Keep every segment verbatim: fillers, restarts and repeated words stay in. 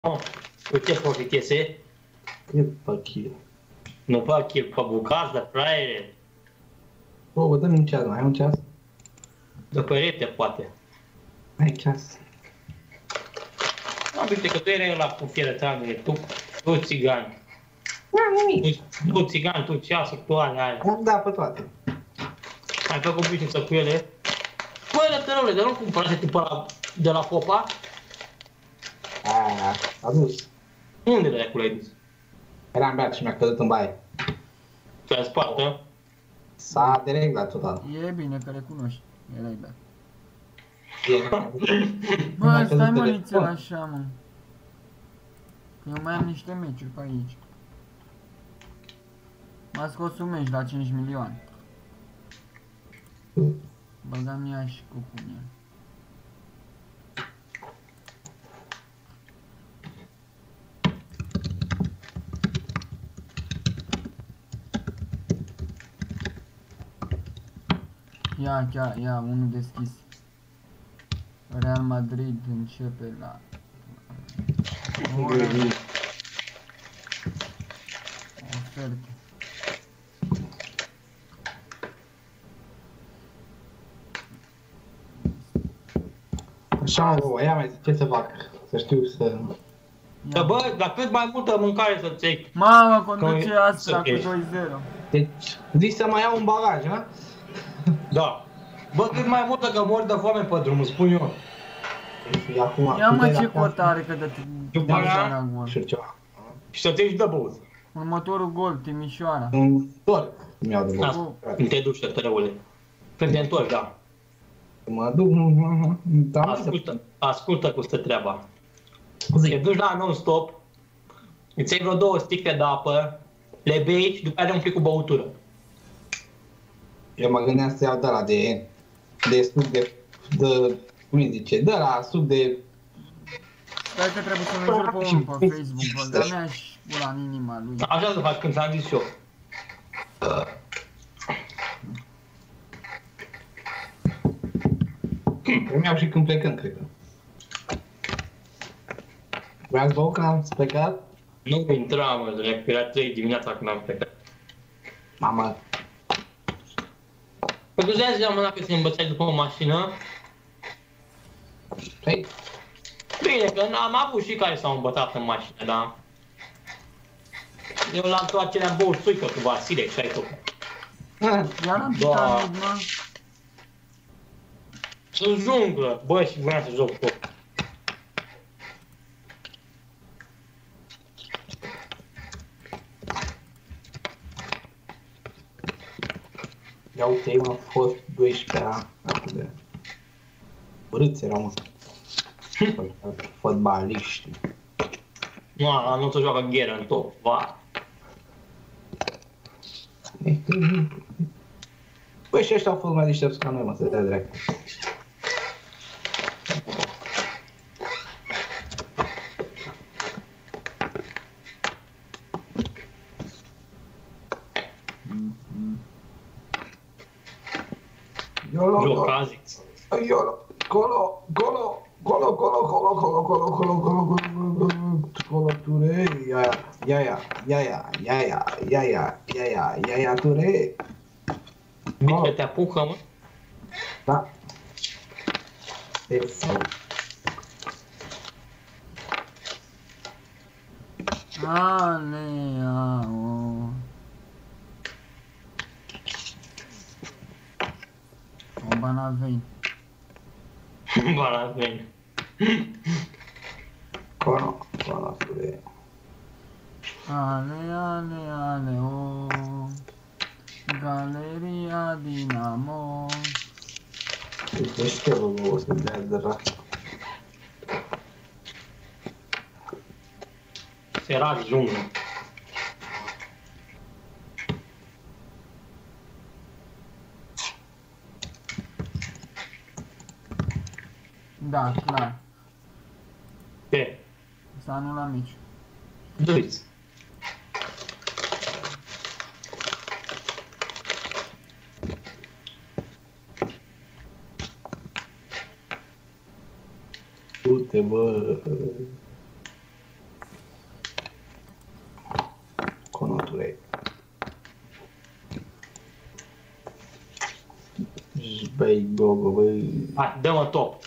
Cu ce profiteze? E pe kill. Nu fac kill pe bucată, fraiere. Bă, bă, dă-mi un ceas, mai ai un ceas? De perete, poate. Ai ceas. Am uite că tu erai ăla cu fierătranele, tu, tu țigan. Nu, nimic. Tu, tu țigan, tu ceasuri, tu alea aia. Am dat pe toate. Ai făcut business cu ele? Băi, lătărăule, dar nu cumpărase tu pe la, de la Popa? Aaa, a dus. Unde le-ai cu l-ai dus? Eram beat și mi-a căzut în baie. Te-ai spart, hă? S-a dereglat total. E bine că recunoști. Erai beat. Mi-a Bă, căzut stai mă telefon. nițel așa, mă. Că eu mai am niște meciuri pe aici. M-a scos un meci la cinci milioane. Băgam ea și cu punia. Ia, ia, ia, unul deschis. Real Madrid începe la... Ora. Oferte. Așa, mă, ia mai zi, ce să fac? Să știu să... Dar bă, dar cât mai multă mâncare să-ți iei. Mamă, conduce Că- Astra să cu ieși. doi zero. Deci, zici să mai iau un bagaj, ha? Da. Bă, cât mai multă că mor de foame pe drum, îți spun eu. Și acum... Ia mă puteai ce la casă cot are că de După aia- Timișoara gol. Și ceva. Și să-ți ieși de băut. Următorul gol, Timișoara. Un torc mi-au de Da, băut. când te duci, tărăule. Când te întorci, da. Mă duc... Da, Ascultă, ascultă cum stă treaba. Te Zi. duci la non-stop, îți iei vreo două sticle de apă, le bei și după aia le umpli cu băutură. Eu mă gândeam să iau de la de... De suc de... De... Cum îi zice? De la suc de... Stai că trebuie să-l înjur pe unul pe Facebook, băga mea și pula în inima lui. Așa să faci când ți-am zis eu. Îmi iau și când plecăm, cred că. Vreau să băut că am plecat? Nu intra, mă, drept, că era trei dimineața când am plecat. Mama, Păi tu zi la mâna că te învățai după o mașină? păi, Bine, că am avut și care s-au îmbătat în mașină, da? Eu la toate acelea băut suică cu Vasile și ai făcut. Iar am Da. Titanic, mă. Sunt junglă, bă, și vreau să joc tot. ia uite, ei m-au fost doisprezece ani, atât de... Urâți erau, mă. Fotbaliști. Nu, nu se joacă gheră în top, va. Băi, și ăștia au fost mai deștepți ca noi, mă, să dea drept. Iolo, Jocazi. iolo, colo, colo, colo, colo, colo, colo, colo, colo, colo, colo, colo, ture, ia, ia, ia, ia, ia, ia, ia, ia, ia, ia, ia, ia, ture. Bine, te apucă, mă. Da. Deci, Alea, o. O banavei. Bala, bine. colo, colo, ture. Ale, ale, ale, o. Galeria Dinamo. Deci știu, bă, o să dea de ra. Serat junglă. Da, clar. Ce? Să anula mici. Doriți. Du-te, bă. ture. Băi, gogo, băi. Hai, dă-mă top.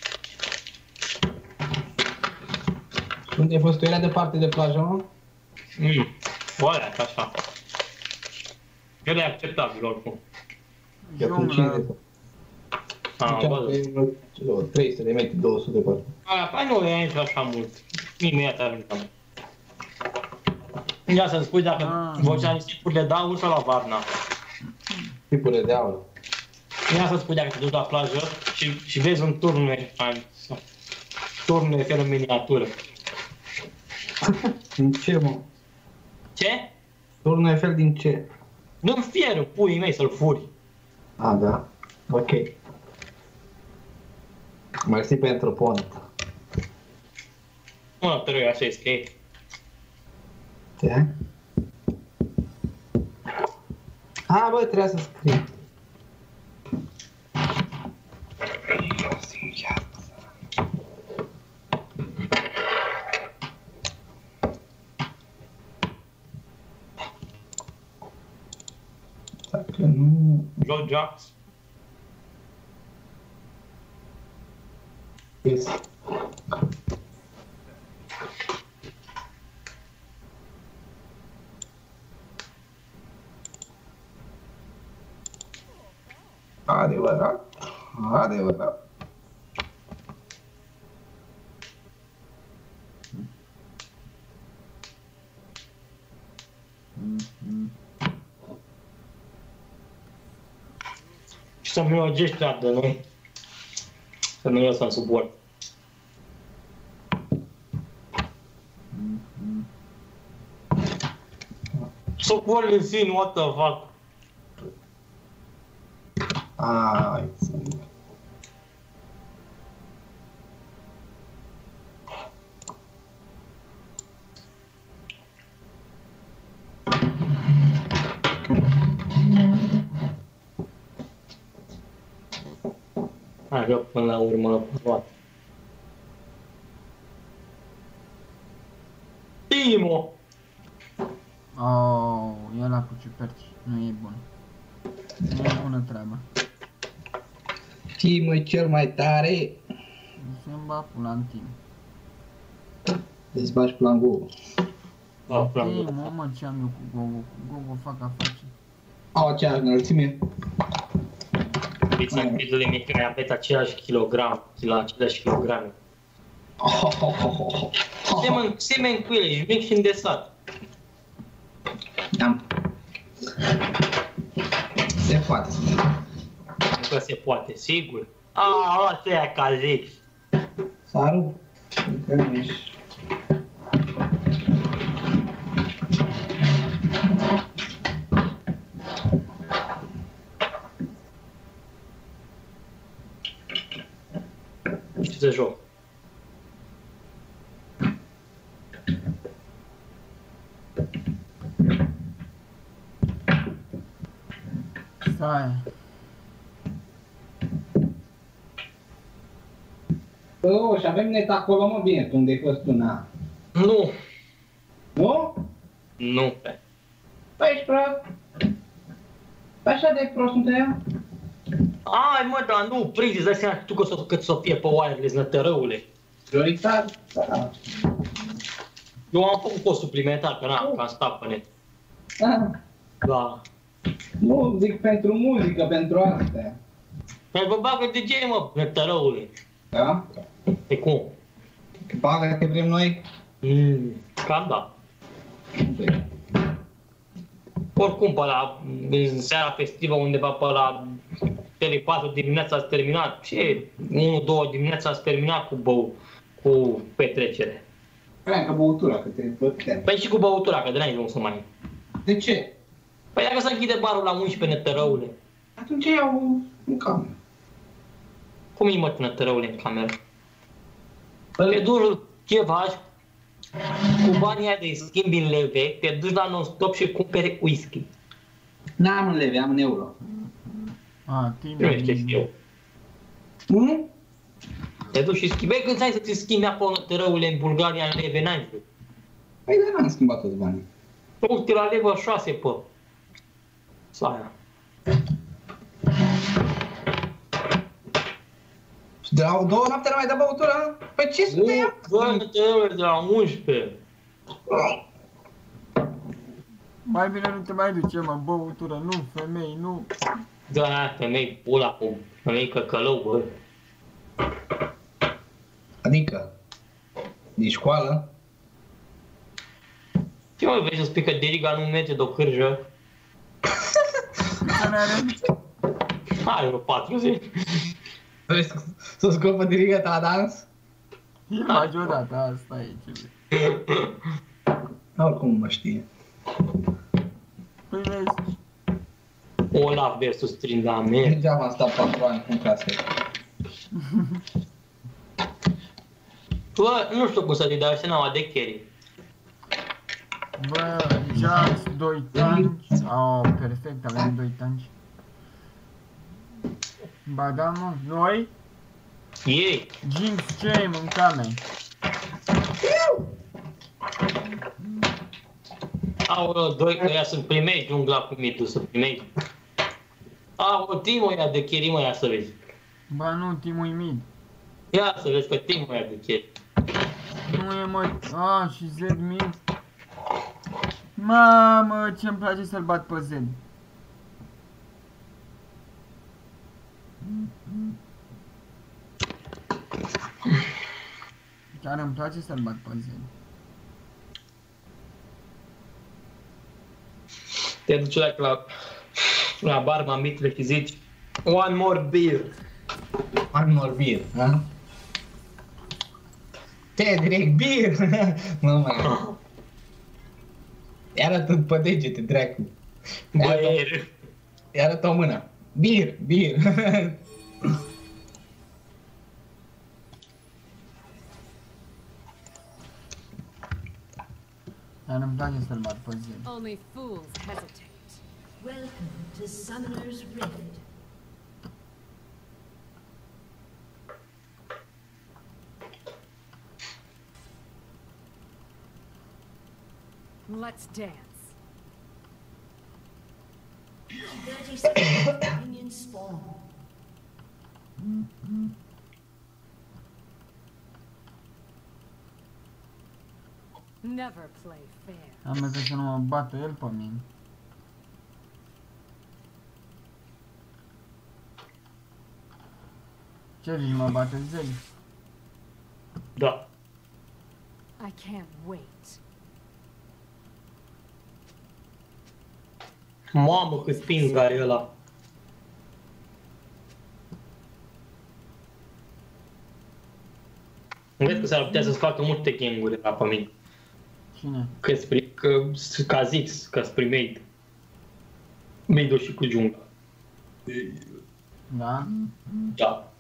Unde ai fost? Tu era departe de plajă, mă? Mm. Oalea, așa. El e acceptabil oricum. E acum cincizeci. Ah, bă. trei sute de metri, două sute de parcă. Aia, păi nu e aici așa mult. Imediat ajungem. Ia să-mi spui dacă Ah. vocea niște tipuri de daur sau la Varna. Tipurile de aur. Ia să-mi spui dacă te duci la plajă și, și vezi un turn turn Eiffel în miniatură. Din ce, mă? Ce? Turnul Eiffel din ce? Nu-mi fieră puii mei să-l furi. A, da. Ok. Mersi pentru pont. Mă, trebuie așa e scrie. Ce? A, bă, trebuia să scriu. Dacă nu... Joe Jacks. Yes. Adevărat. Adevărat. Și să-mi logești treabă de noi. Să nu lăsăm sub bord. So what is in, what the fuck? Ai, țin. Hai că până la urmă poate. Timo! Oh, e ăla cu ciuperci. Nu e bun. Nu e bună treaba. Timo e cel mai tare. Se-mi ba pula în timp. Îți bagi plangul. Da, plan. Ei, mă, mă, ce am eu cu Gogo? Cu Gogo fac afaceri. Au aceeași înălțime. Uite, în videole mici care aveți același kilogram, la aceleași kilograme. Oh, oh, oh, oh, oh. Semeni, semeni cu ele, ești mic și îndesat. Am. Se poate. Nu că se poate, sigur. Aaa, asta e ca zici. Saru? Încă nu ești. Ce să joc? Stai. Bă, și avem net acolo, mă, bine, tu unde ai fost tu, na. Nu, Nu? nu. Păi ești prost. Așa de prost sunt ea? Ai mă, dar nu, prinzi, îți dai seama tu că s-o, cât s-o fie pe wireless, nătărăule. Prioritar? Da. Eu am făcut cost suplimentar, că n-am, că am stat pe net. Ah, Da. nu zic pentru muzică, pentru astea. Păi vă bagă D J, mă, nătărăule. Da? E cum? Bagă că vrem noi? Mm, cam da. Băi. Oricum, pe la, în seara festivă, undeva pe la trei patru dimineața ați terminat. Ce? unu două dimineața ați terminat cu bău, cu petrecere. Cream că băutura, că te băteam. Păi și cu băutura, că de n-ai să mai. De ce? Păi dacă se închide barul la unsprezece, nătărăule. Atunci iau în cameră. Cum îi mă, nătărăule, în cameră? Te duci ceva cu banii aia de schimbi în leve, te duci la non-stop și cumperi whisky. N-am în leve, am în euro. A, Nu tine. știu eu. Nu? Te duci și schimbi. Băi, când ai să-ți schimbi apă nătărăule în Bulgaria în leve, n-ai vrut. Păi de n-am schimbat toți banii. Uite la level șase, pe Saia. De la două noapte nu mai dă băutură? Păi ce să te ia? Dă-te euro de la unsprezece. Mai bine nu te mai duce, mă, băutură, nu, femei, nu. Da, femei, pula cu femei căcălău, bă. Adică? De școală? Ce mai vrei să spui că Deriga nu merge de o cârjă? Ce n-are? Are vreo patruzeci. Vrei să, să scopă Deriga ta la dans? E majorată, asta e ce. Oricum mă știe. Păi vezi? Olaf versus Tryndamere. Degeaba am stat patru ani în casă. Bă, nu știu cum să te dau seama de carry. Bă, Jax, doi tanci. Oh, perfect, avem doi tanci. Ba da, mă, noi? Ei, Jinx, ce-ai mâncame? au doi, ăia sunt primei, jungla cu mitul, sunt primei. Au, team-ul ăia de carry, mă, ia să vezi. Ba nu, team-ul mid. Ia să vezi că team-ul ăia de carry. Nu e, mă, a, și Z mid. Mamă, ce-mi place să-l bat pe Z. Chiar îmi place să-l bat pe Z. Te duci la, la, la barba mitle și zici one more beer. One more beer, ha? Te direct beer! Mă, mă. Iară tot pe degete, dracu. Băier. Iară tot mâna. Beer, beer. Dar îmi place să-l bat pe Z. Only fools hesitate. Welcome to Summoner's Rift. Let's dance. thirty seconds to minion spawn. Never play fair. Am văzut să nu mă bată el pe mine. Ce zici, mă bate Z? Da. I can't wait. Mamă, cât ping are ăla. Vezi că s-ar putea să-ți facă multe gang-uri la pe mine. Cine? Că, că, ca Zix, ca spre made. Made-ul și cu jungla. Da? Da.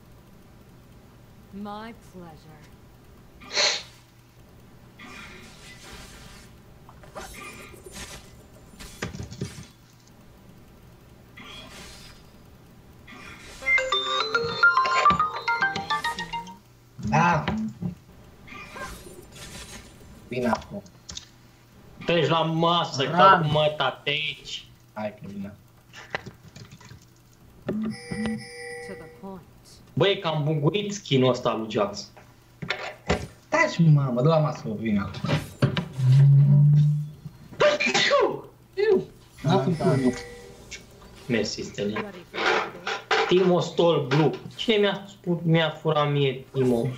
My pleasure. Da. Bine acum. Treci la masă, Ram. ca cu măta de aici. Hai că bine. To the point. Băi, că am bugurit skin-ul ăsta lui Jax. Taci, mamă, dă la masă, vine acum. Da, da. Mersi, Stelian. Ready for the Timo Stol Blue. Cine mi-a spus, mi-a furat mie Timo?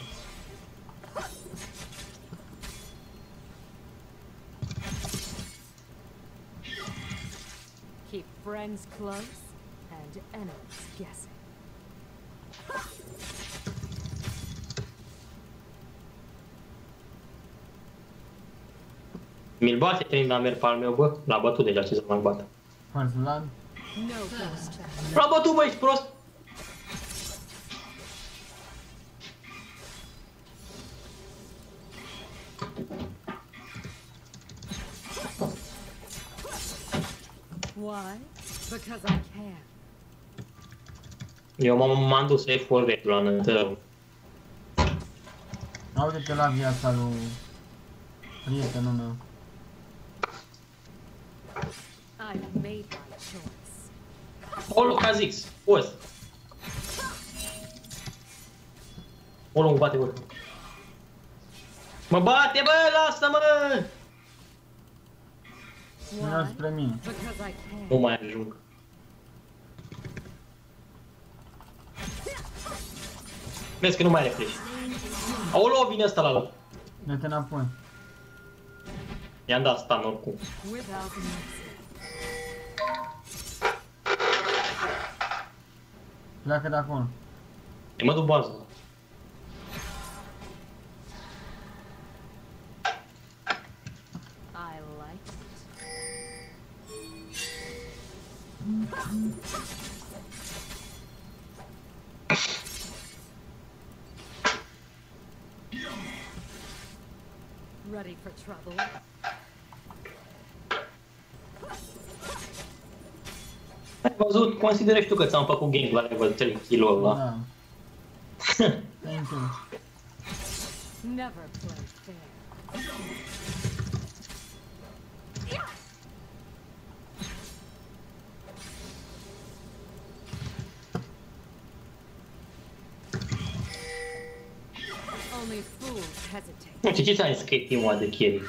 Keep friends close and enemies guessing. Mi-l bate Tryndamere pe al meu, bă? L-a bătut deja, ce să mai bată. First blood. No ghost trap. L-a bătut, bă, ești prost? Why? Because I can. Eu m-am m-am dus să iei forvetul la nătărău. Aude-te la viața lui prietenul meu. made my choice. Olo, Kha'Zix, poți. Olo, mă bate, bă. Mă bate, bă, lasă-mă! Vino spre mine. Because I can. Nu mai ajung. Vezi că nu mai are flash. Aolo, vine ăsta la lor. Dă-te înapoi. I-am dat stun oricum. Without mercy. Pleacă de acolo. E mă duc bază. I like it. Ready for trouble? Ai văzut? Consideră și tu că ți-am făcut game la level trei kill-ul ăla. Da. Thank you. Never play fair. Only fools hesitate. Nu știu, ce ți-am zis că e team-ul ăla de carry?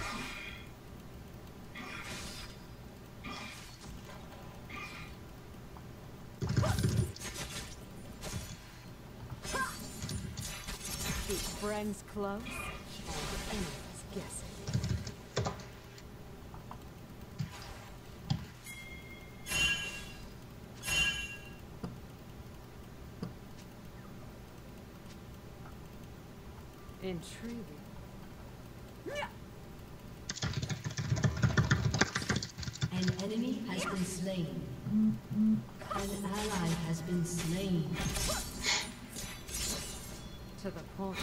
Keep friends close and enemies guessing. Intriguing. An enemy has been slain. An ally has been slain. To the point.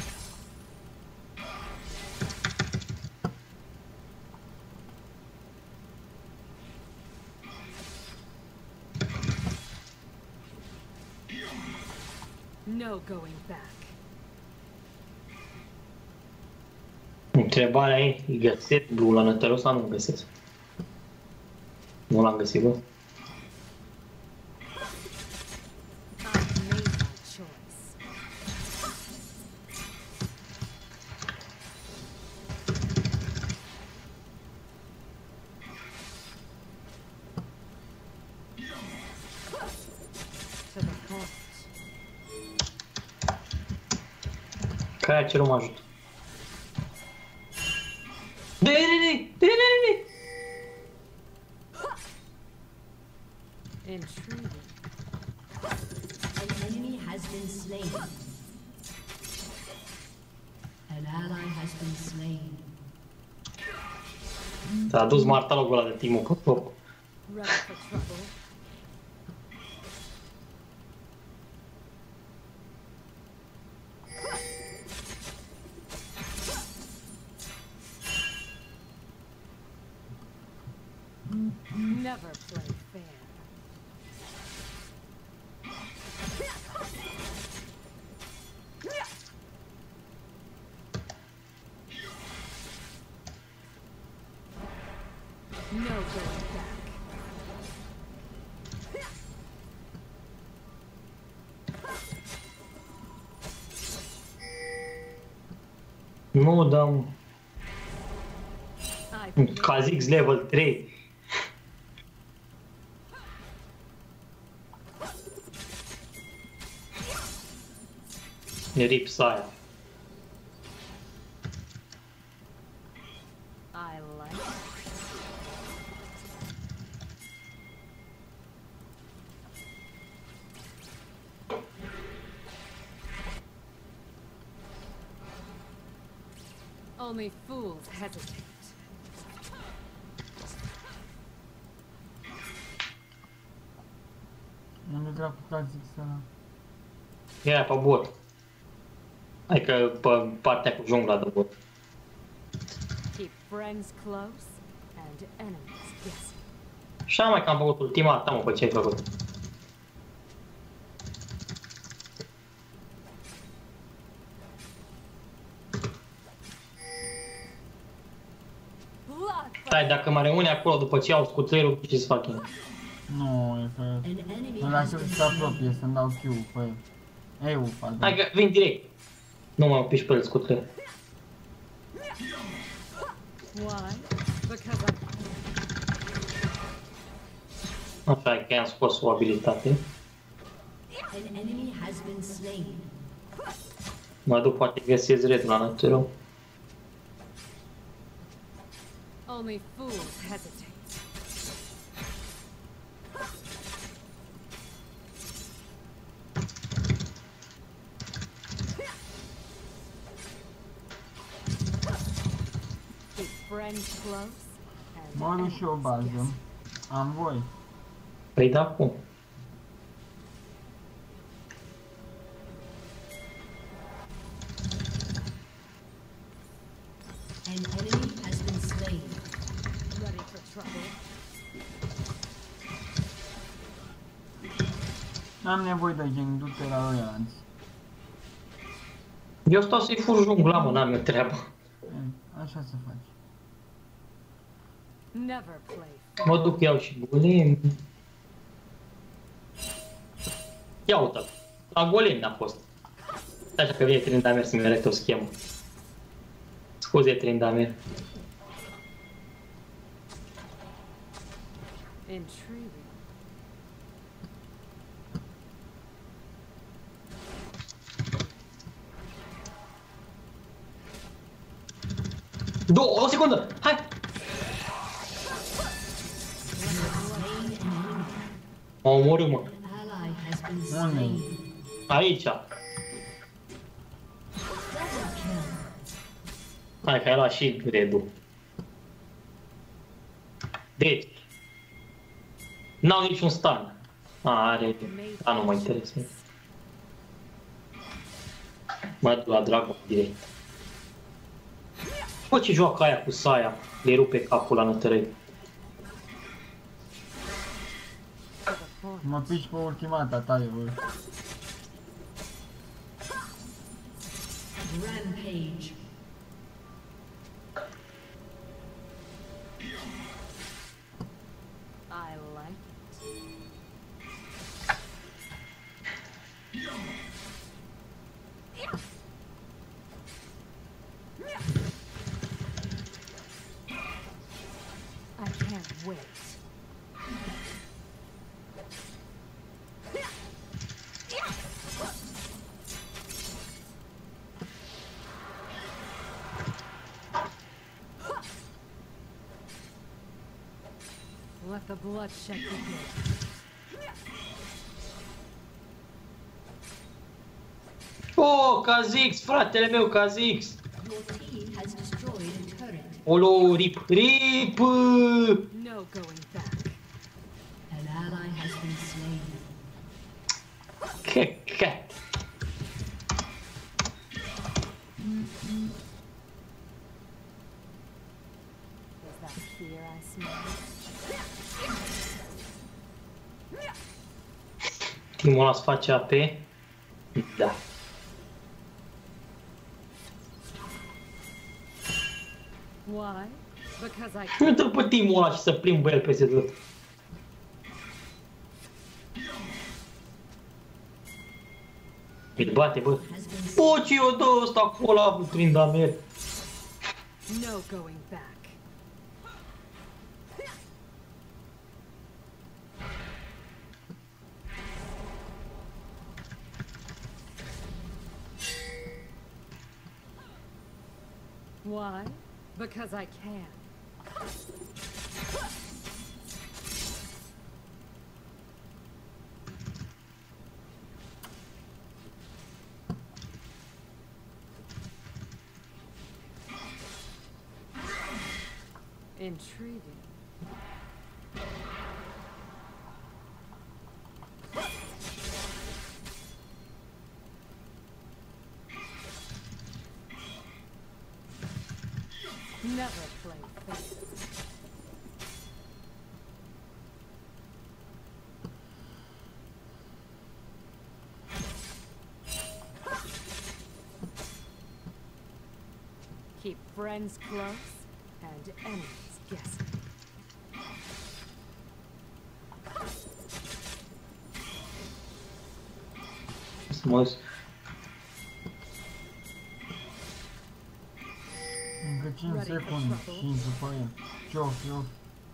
No going back. Întrebarea e, îi găsesc Blue la Nătăru sau nu-l găsesc? Nu l-am găsit, bă. I've made my choice. To the point. Care a cerut mă ajută? De, de, de, de, de, de. Intriguing. An enemy has been slain. An ally has been slain. S-a dus martalogul ăla de team-ul pe top. Ready for trouble? Never play fair. No going back. Nu dăm I've Kha'Zix level trei. Rip Saya. I like it. Only fools hesitate. Unde dracu Kha'Zix ăla? Era pe bot. Adică pe partea cu jungla de bot. Keep friends close and enemies guessing. Și mai că am făcut ultima ta, mă, pe ce ai făcut. Blood. Stai, dacă mai rămâne acolo după ce iau scuțărul, ce să fac eu? Nu, e că... An enemy Nu has lasă been să se slain. apropie, să-mi dau Q pe el. Eu, pardon. Hai că vin direct. Nu mă piși pe el scutul. Why? Because I'm Așa e că i-am scos o abilitate. An enemy has been slain. Mă duc, poate găsesc red la natură. only fools hesitate. Keep friends close and Mă duc și o enemies bază. guessing. Am voi. Păi da, cum? An enemy has been slain. Ready for trouble? N-am nevoie de gen, du-te la ăia anți. Eu stau să-i fur jungla, mă, n-am eu treabă. E, Așa să faci. Never play. Mă duc, iau și golem. Ia uite, la golem n-a fost. Așa că vine Trindamer să-mi arăte o schemă. Scuze, Trindamer. Intriguing. Două, o secundă, hai! M-a omorât, mă. Ally has been Unde? slain. Aici. Double kill. Hai că ai luat și redul. Deci. N-au niciun stun. A, are. A, nu mă interesează. Mă duc la Dragon direct. Bă, ce joacă aia cu Saia? Le rupe capul la nătărăi. Mă piși pe ultimata ta, eu. Rampage. I like it. I can't wait. Let the bloodshed begin. Oh, Kha'Zix, fratele meu, Kha'Zix. Your team has destroyed a turret. Olo, rip, rip! No going back. An ally has been slain. Che, che. Is that fear I smell? Timul ăla îți face A P? Da. Why? Because I Nu dă pe timul ăla și să plimbă el peste tot. Îl bate, bă. Has been Bă, ce eu dă ăsta acolo la Trindamer. no going back. Why? Because I can. Intriguing. Never play fair. Keep friends close and enemies guessing. frumos. Încă cinci secunde și după el. Ce-o fi, o fi.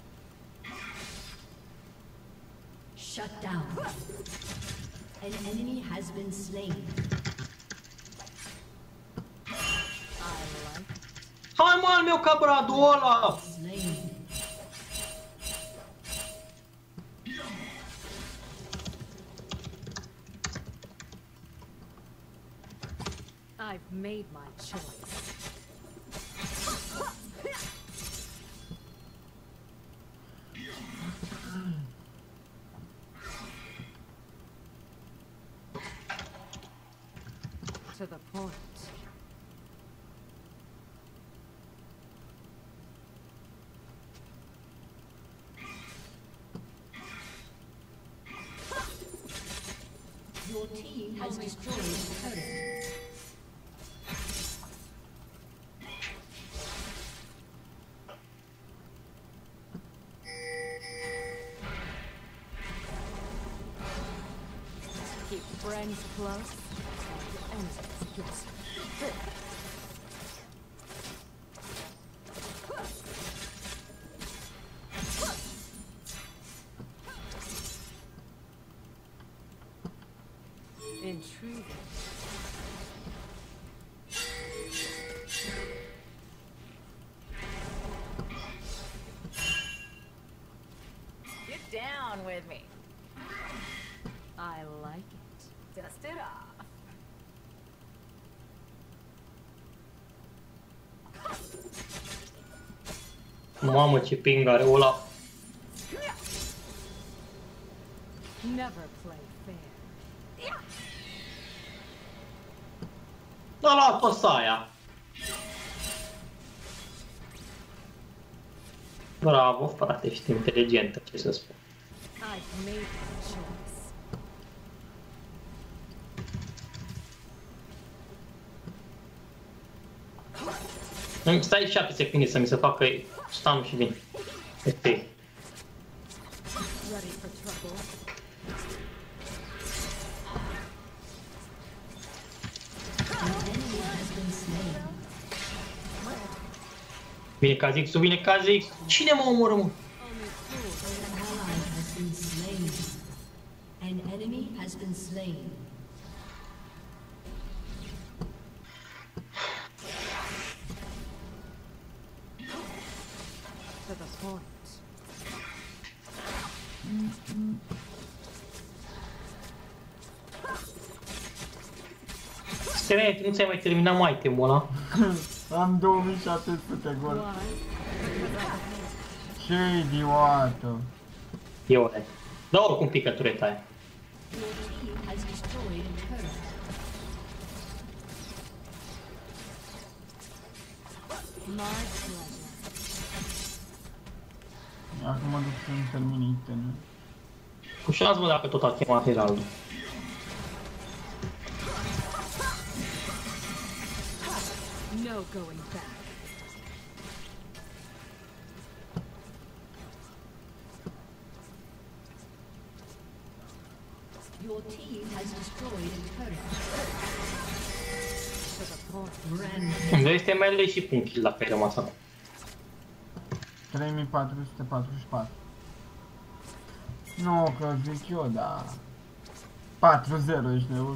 Shut down. An enemy has been slain. Hai mă, al meu cabradul ăla! Slain. I've made my choice. To the point. Your team has destroyed a turret. Keep friends close and enemies close. Intriguing. Get down with me. I like it. Dust it off. Mamă, ce ping are ăla. Never play fair. Da, la aia. Bravo, frate, ești inteligentă, ce să spun. I've made my choice. Îmi stai șapte secunde să mi se facă stun și vin. Este. Ready for trouble. Vine Kha'Zix, vine Kha'Zix. Cine mă omoră, mă? An enemy has been slain. To the point. Stere, tu nu ți-ai mai terminat mai itemul ăla? Am două mii șapte sute gol. Why? Ce idiotă. E ore. Da, oricum pică tureta aia. Your team has destroyed a turret. My pleasure. Acum mă duc să-mi termin itemul. Cu șans, mă, dacă tot a chemat Heraldul. No going back. Your team has destroyed a turret. To the point. Rampage. Unde este melee și pun kill dacă ai rămas acum. trei mii patru sute patruzeci și patru. Nu, că zic eu, da. patru zero, ești nebun.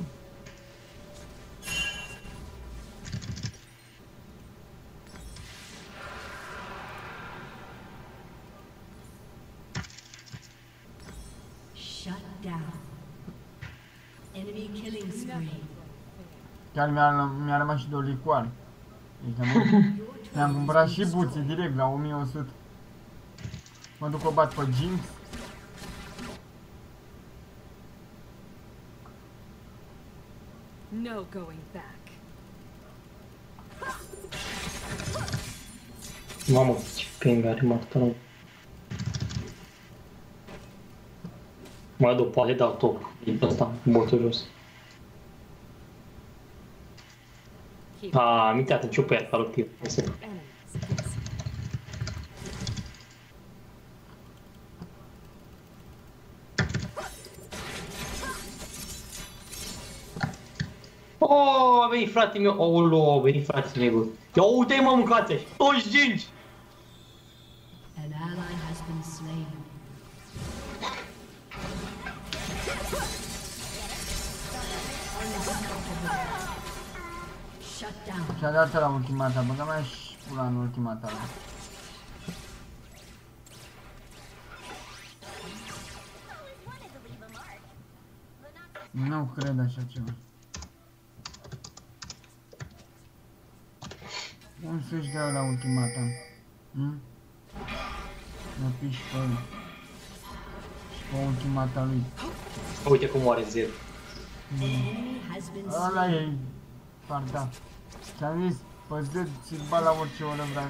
Shut down. Enemy killing spree. Chiar mi-a mi-a rămas și două licoare. Ești nebun? Mi-am cumpărat și buții direct la o mie o sută. Mă duc o bat pe Jinx. No going back. Mamă, ce ping are, mă, tău. Mă duc, poate dau top. E ăsta, botul jos. Keep A, mi-a dat în ciupă iar ca lui enemies guessing. Oh, a venit fratele meu. Oh, a venit fratele meu. Ia uite-i mă, mâncați așa. Toți cinci. An ally has been slain. Shut down. Și-a dat la ultimata, băga mea și pula în ultimata. Nu cred așa ceva. Cum să-și dea la ultimata? Hm? Mă piși pe el. Și pe ultimata lui. Uite cum moare Zed. Enemy has been Ăla slain. e parda. Ți-am zis, pe Z ți-l bat la orice oră vrea.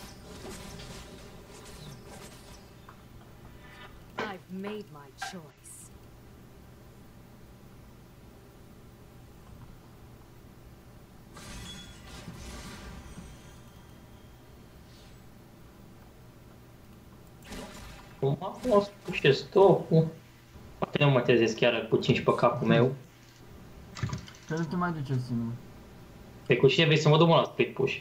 I've made my choice. Cum a fost și stopul. Poate nu mă trezesc chiar cu cinci pe capul meu. Că nu te mai duce singur. Pe cu cine vrei să mă duc mă la split push?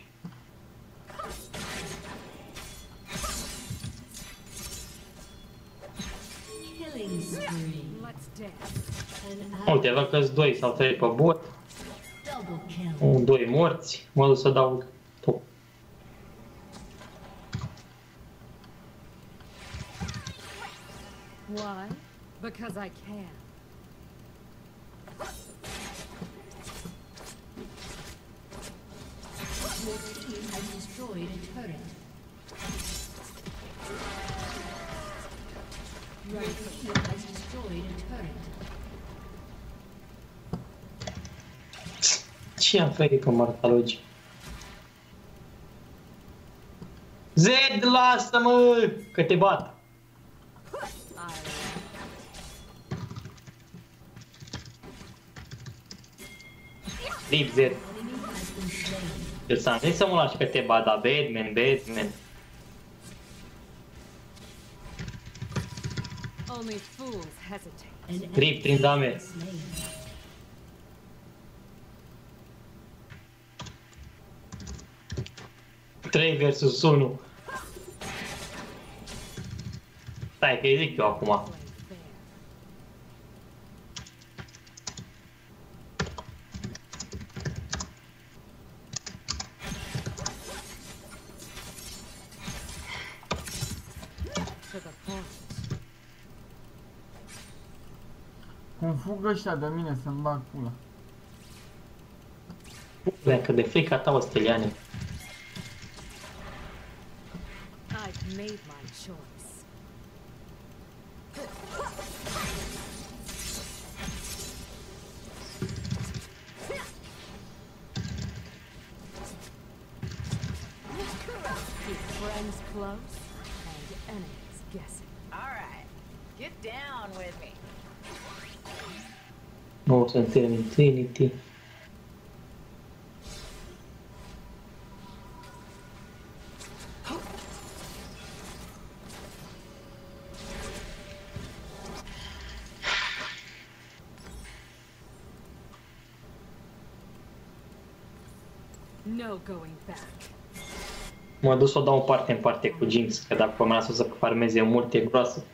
Killing spree. Let's dance. An ally Uite, văd că-s doi sau trei pe bot. double kill. Un, doi morți. Mă duc să dau top. Why? Because I can. Your team has destroyed a turret. Your team has destroyed a turret. Ce am făcut pe marcalogi? Zed, lasă-mă! Că te bat! Deep Zed. Enemy has been slain. Eu ți-am zis să mă lași că te bat, dar Batman, Batman. Only fools hesitate. An enemy Rip, prin dame. has been slain. trei versus unu. Stai că îi zic eu acum. Play fair. To the point. Cum fug ăștia de mine să-mi bag pula. Pleacă de frica ta, osteliane. I've made my choice. Keep friends close and enemies guessing. All right. Get down with me. Nu, sunt în Infinity. No going back. M-a dus să o dau în parte în parte cu Jinx, că dacă mă lasă să farmeze mult, e groasă.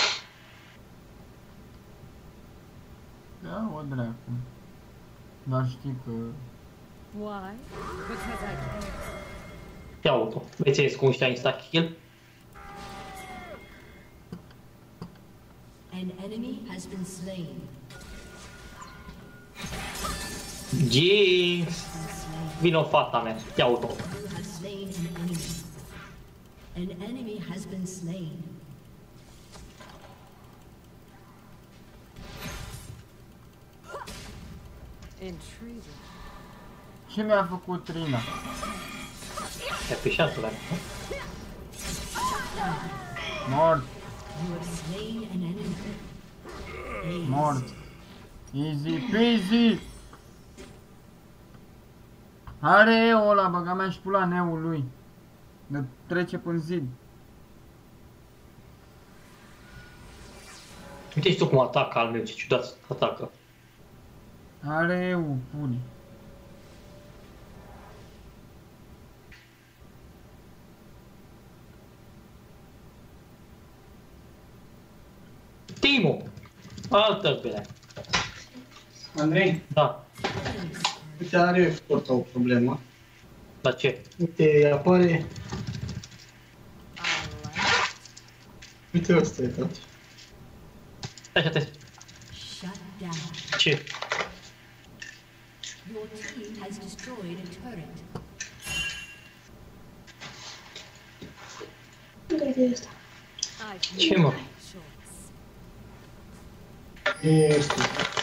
Da, o dracu. Dar știi că... Why? Because I can. Ia uite-o. Vezi cum ăștia insta-kill? An enemy has been slain. Jinx! Been slain. Vino fata mea. Ia uite-o. You have slain an enemy. An enemy has been slain. Intriguing. Ce mi-a făcut Trina? Te-a pișat ăla. Mort, You have slain an enemy. Ace. mort. Easy peasy. Are eu ăla, băga mea și pula neul lui. De trece până zid. Uite și tu cum atacă al meu, ce ciudat atacă. Are eu, puli. Timu! Altă bine. Andrei, Da. uite, are efort o problemă. La ce? Uite, apare... Uite, ăsta e tot. Stai, stai, Shut down. ce? Your team has destroyed a turret. Ce, mă? Este.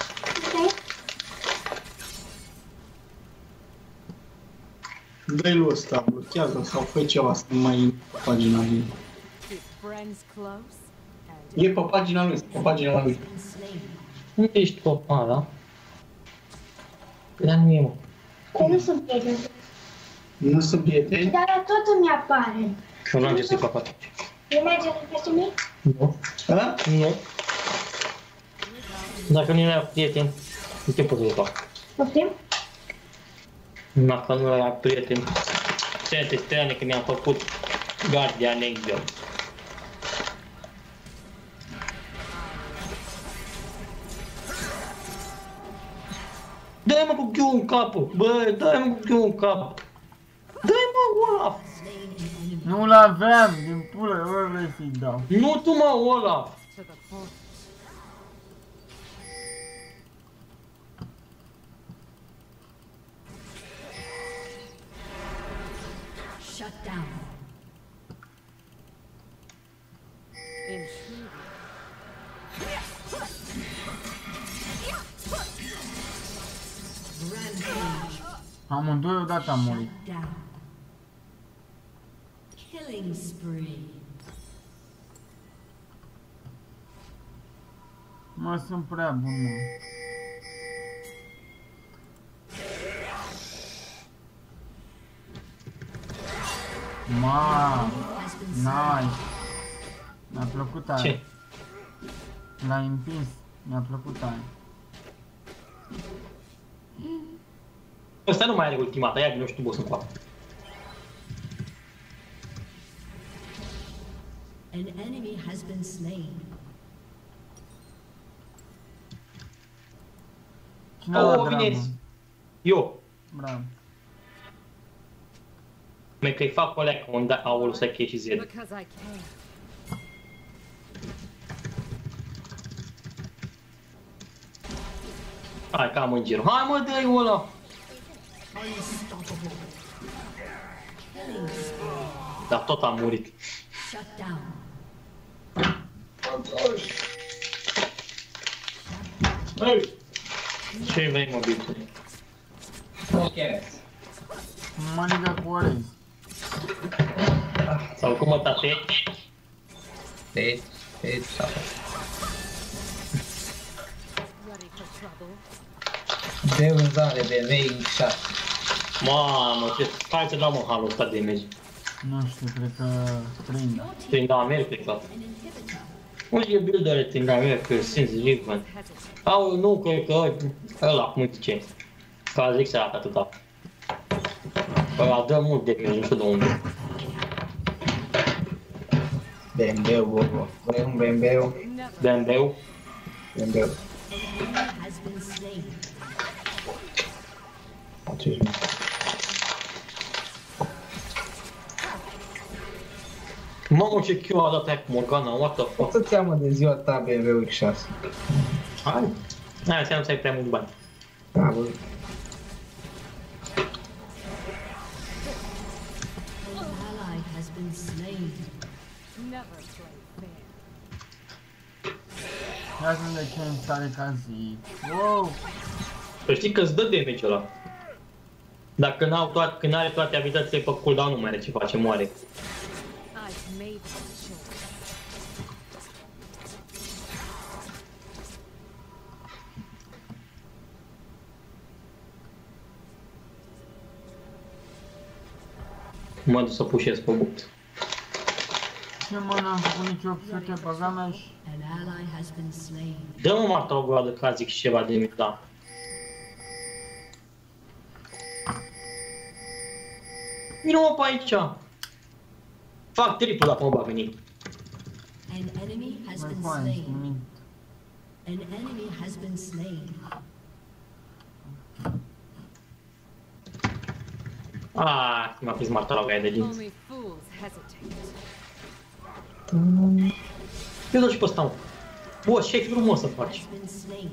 Dă-i lui ăsta, blochează sau fă ceva să nu mai e pe pagina lui. E pe pagina lui, pe pagina lui. Nu ești copa, da? Dar nu e, mă. Cum nu sunt prieteni? Nu sunt prieteni? Dar tot îmi apare. Și eu n-am ce să-i fac atunci. Nu merge peste mine? Nu. Ha? Nu. Dacă nu era prieten, nu te pot să-i fac. Poftim? Dacă nu era prieten, sete strane că mi-am făcut Guardian Angel. Dai mă cu ghiul în capul! Bă, dai mă cu ghiul în cap! Dai mă, Olaf! Nu-l aveam, din pulă, ori vrei să-i dau. Nu tu mă, Olaf! Shut down. Rampage. Amândoi odată am murit. Down. Killing spree. Mă, sunt prea bun, mă. Ma, nice. Mi-a plăcut aia. Ce? L-ai împins. Mi-a plăcut aia. Ăsta nu mai are ultimata, ia nu știu boss în fapt. An enemy has been slain. Cine a luat Oh, Dragon? vine eu. Bravo. Mă că-i fac o leacă unde aul să cheie și zed. Because I can. Hai că am în giro. Hai mă, dă-i ăla! Unstoppable. Killing spree. Dar tot am murit. Shut down. Hey! Ce vrei, mă, bitu? Ok. Mă ligă cu orez. Sau cum mă tate? Deci, deci, Ready for trouble? de vânzare de Range șase. Mamă, ce... Hai să dau mă halul ăsta de damage. Nu știu, cred că prindă. Prin da merg, cred că. Unde e buildere prin da merg, că simți livment. Au, nu, cred că ăla, cum zice. Ca zic să arată atâta. Ăla dă mult de damage, nu știu de unde. Bembeu, bobo. Vrei un bembeu? Bembeu. Bembeu. Enemy has been slain. Ce Mamă, ce Q a dat aia cu Morgana, what the O fuck? să-ți iau, mă, de ziua ta B M W X șase. Hai. Hai, înseamnă să ai prea mulți bani. Da, bă. An ally has been slain. Never play fair. Ia să de ce îmi sare ca zi. Wow! Să știi că îți dă damage ăla. Dacă n-au toate, când are toate abilitățile pe cooldown, nu mai are ce face, moare. I've made my choice. Mă duc să pușesc pe but. Ce mă, n-am făcut nici opt sute, băga mea și... An ally has been slain. Dă-mă Marta o goadă ca zic și ceva de mic, da. Vino-mă pe aici! Fac triplu dacă mă bag în ei. An enemy has Mai been fain, slain. nimic. An enemy has been slain. Ah, m-a prins martaloga aia de dinți. Only fools hesitate. Eu dau și pe ăsta, mă. Bă, ce frumos să faci. Has been slain.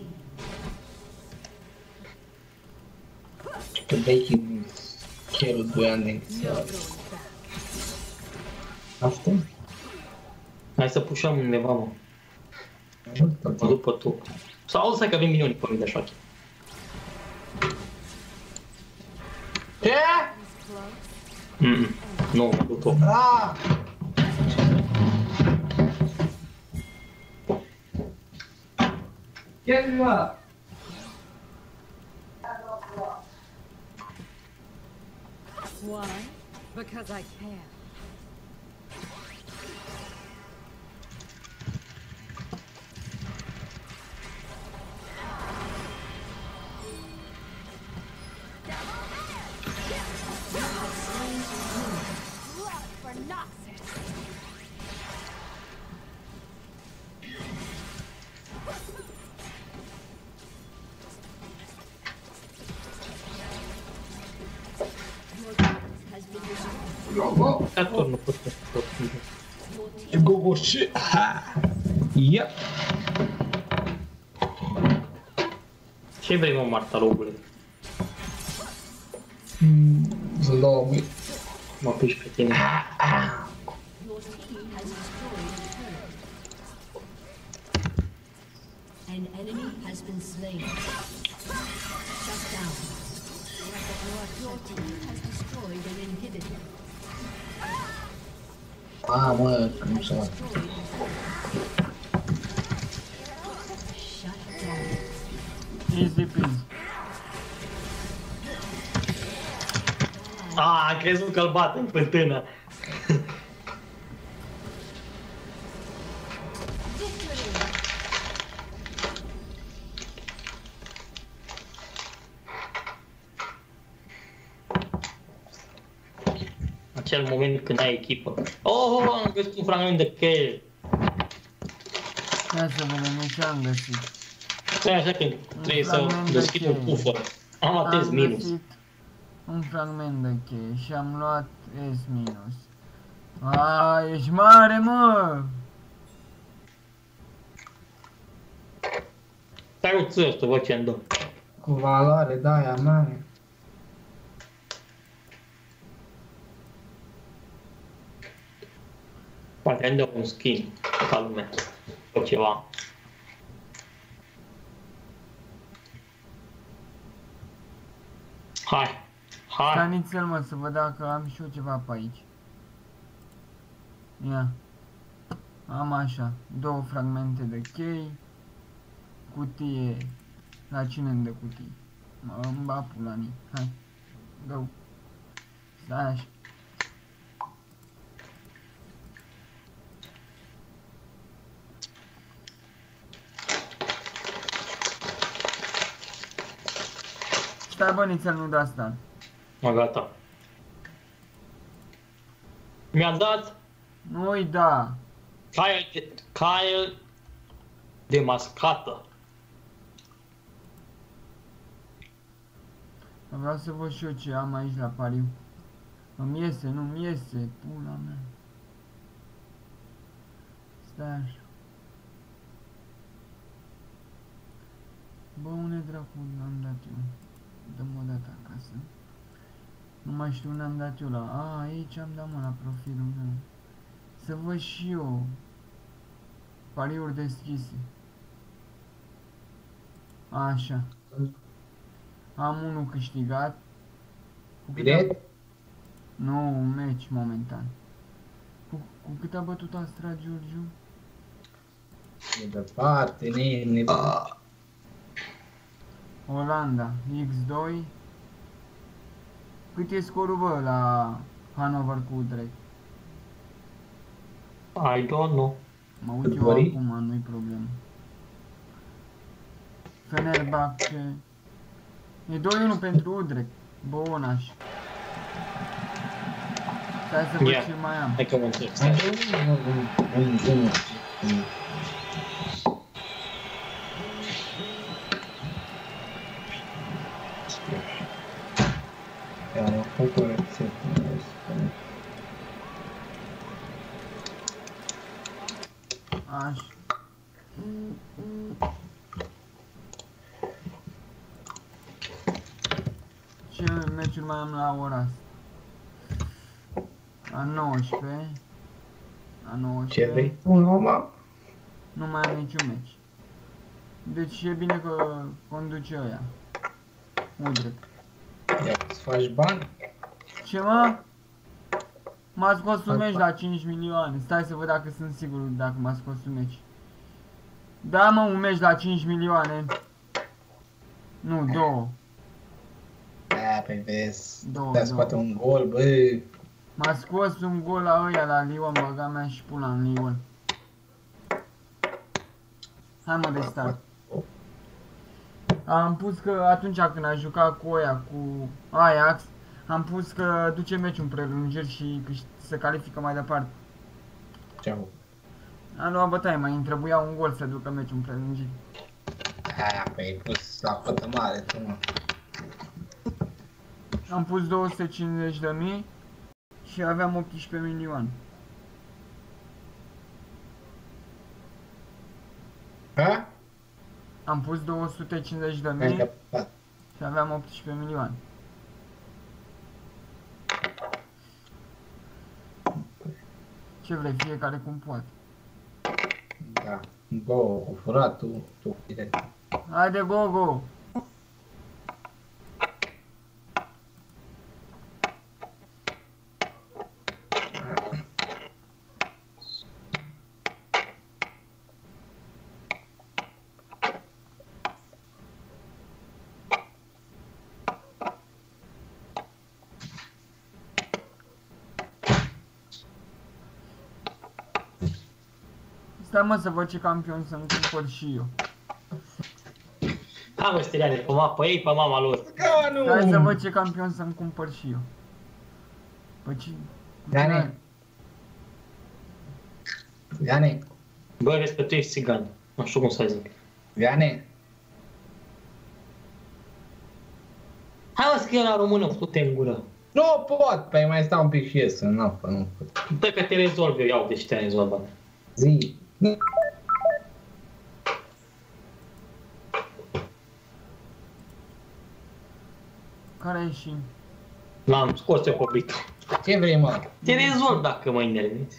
Că dai chiar doi ani de No going back. asta. Hai să pușăm undeva, mă. Mă duc pe tu. Sau auzi, hai că avem milioni pe mine de șoache. Ce? Mm-mm. Nu, mă duc tu. Ah! Ce mă? Why? Because I can. Blood for Noxus. Has been destroyed. Gogo! Ator nu pot să Gogo și... Ha! Yep! Ce vrei, mă, martalogule? Sunt două mii. Mă piși pe tine. Your team has destroyed a turret. An enemy has been slain. Shut down. Your team has destroyed an inhibitor. A, mă, cum să fac? Shut down. Easy peasy. Ah, am crezut că-l bate în fântână. Acel moment când ai echipă. Oh, am găsit un fragment de cheie. Ia să vedem ce am găsit. Stai așa că trebuie să fragment de deschid un cheie. puffer. Am atins Am minus. găsit un fragment de cheie și am luat S minus. A, ești mare, mă! Stai o țăr să văd ce-mi dă. Cu valoare, da, aia mare. Poate îmi dă un skin ca lumea. Sau ceva. Hai. Hai. Stanițel, mă, să văd dacă am și eu ceva pe aici. Ia. Am așa, două fragmente de chei. Cutie. La cine de cutii? Mă îmi bag pulanii. Hai. Go. Stai așa. Stai, bă, nițel, nu da asta. Mă, gata. Mi-a dat Nu-i da. Kyle de, Kyle de mascată. Vreau să văd și eu ce am aici la pariu. Îmi iese, nu-mi iese, pula mea. Stai așa. Bă, unde dracu am dat eu? Dă-mă o dată acasă. Nu mai știu unde am dat eu la... A, aici am dat, mă, la profilul meu. Să văd și eu. Pariuri deschise. Așa. Am unul câștigat. Cu cât a- Bilet? Nu, un meci momentan. Cu, cu cât a bătut Astra, Giurgiu? E departe, nene. Olanda, X doi. Cât e scorul, bă, la Hannover cu Utrecht? I don't know. Mă uit eu Dori? acum, nu-i problemă. Fenerbahce. E doi unu pentru Utrecht. Bonaș. Stai să văd Ia. ce mai am. Hai că mă întreb. Hai, un, un, un, un. Așa. Ce meciuri mai am la ora asta? La nouăsprezece. La Ce nouăsprezece. vrei tu, mama? Nu mai am niciun meci. Deci e bine că conduce ăia. Udrec. Ia să faci bani? Ce mă? M-a scos un meci la cinci milioane. Stai să văd dacă sunt sigur dacă m-a scos un meci. Da, mă, un meci la cinci milioane. Nu, două. Da, păi vezi, Două, te-a două. scoate un gol, băi. M-a scos un gol la ăia, la Lyon, băga mea și pula în Lyon. Hai mă de start. Am pus că atunci când a jucat cu ăia, cu Ajax, am pus că duce meciul în prelungiri și se califică mai departe. Ce-au? Am luat bătaie, mai îmi trebuia un gol să ducă meciul în prelungiri. Aia, păi ai pus la cotă mare, tu, mă. Am pus două sute cincizeci de mii și aveam optsprezece milioane. Ha? Am pus două sute cincizeci de Hai mii că și aveam optsprezece milioane. Ce vrei, fiecare cum poate. Da, două cu furatul, tu cu direct. Haide, Gogo! Stai mă să văd ce campion să-mi cumpăr și eu. Hai mă, Steliane, pe, ma, pe ei, pe mama lor. Stai să văd ce campion să-mi cumpăr și eu. Păi ce... Iane. Iane. Bă, vezi că tu ești țigan. Nu știu cum să zic. Iane. Hai mă, scrie la română, fute în gură. Nu pot, păi mai stau un pic și ies, nu, pă, nu pot. Dă că te rezolv eu, iau, deci te-am rezolvat. Zi. Care e și... L-am scos eu hobitul. Ce vrei, mă? Te rezolv dacă mă enervezi.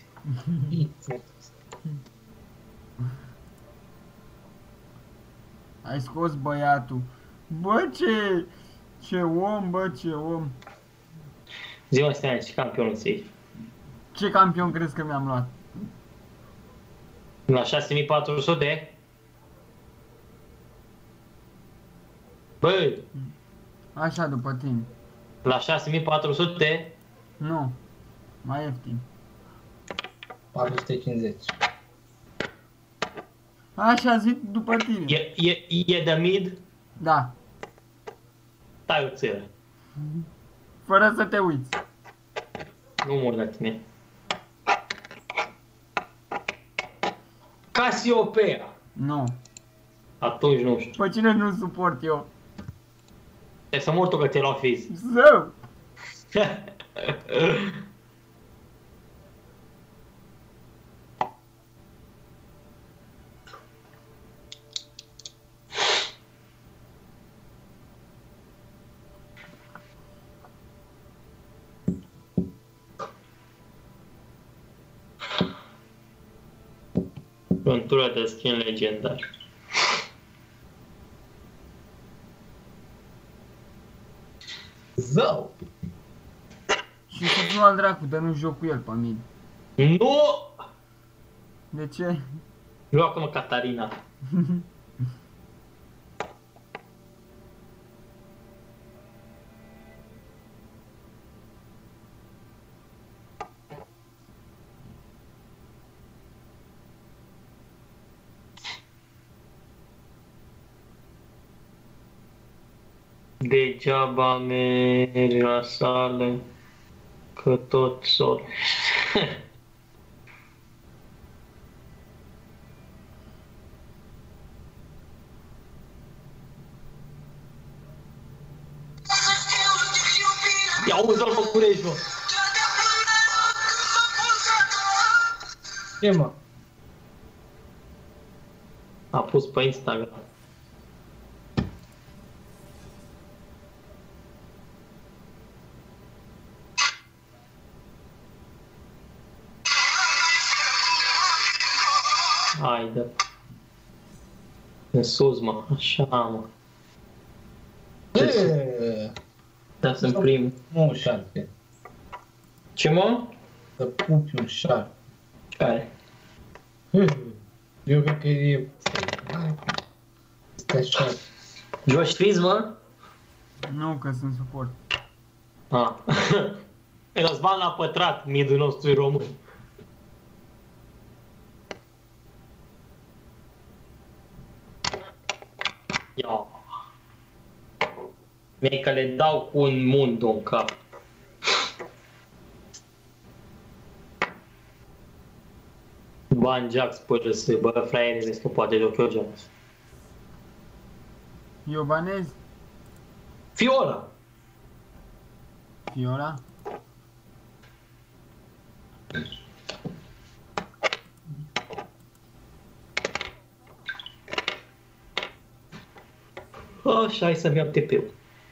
Ai scos băiatul. Bă, ce... Ce om, bă, ce om. Zi-mă, Steliane, ce campionul ți-ai? Ce campion crezi că mi-am luat? La șase mii patru sute? Bă, Așa după tine. la șase mii patru sute? Nu. Mai ieftin. patru sute cincizeci. Așa zi după tine. E, e, e de mid? Da. Stai o țără. Fără să te uiți. Nu mor de tine. Casiopea. Nu. Atunci nu știu. Pe cine nu suport eu? E să mor tu că te-ai luat fizi. Zău! Contură de skin legendar. Zău! Și să fiu al dracu, dar nu joc cu el pe mine. Nu! De ce? Joacă-mă Catarina. Degeaba mergi la sală, că tot sol. Ia uzi-l pe Curești, mă! Ce, mă? A pus pe Instagram. Haide. În sus, mă. Așa, mă. Eee, Da, sunt primul. mă, un șarpe. Ce, mă? Să pupi un șarpe. Care? Eu cred că e... Este șarpe. Joci Fizz, mă? Nu, că sunt suport. Ah. Răzvan l-a pătrat, midul nostru e român. Ia. Mie că le dau cu un mundo în cap. Ban Jax până să bă, fraierile că poate joc eu Jax. Eu banez Fiora! Fiora. Așa, hai să-mi iau T P-ul.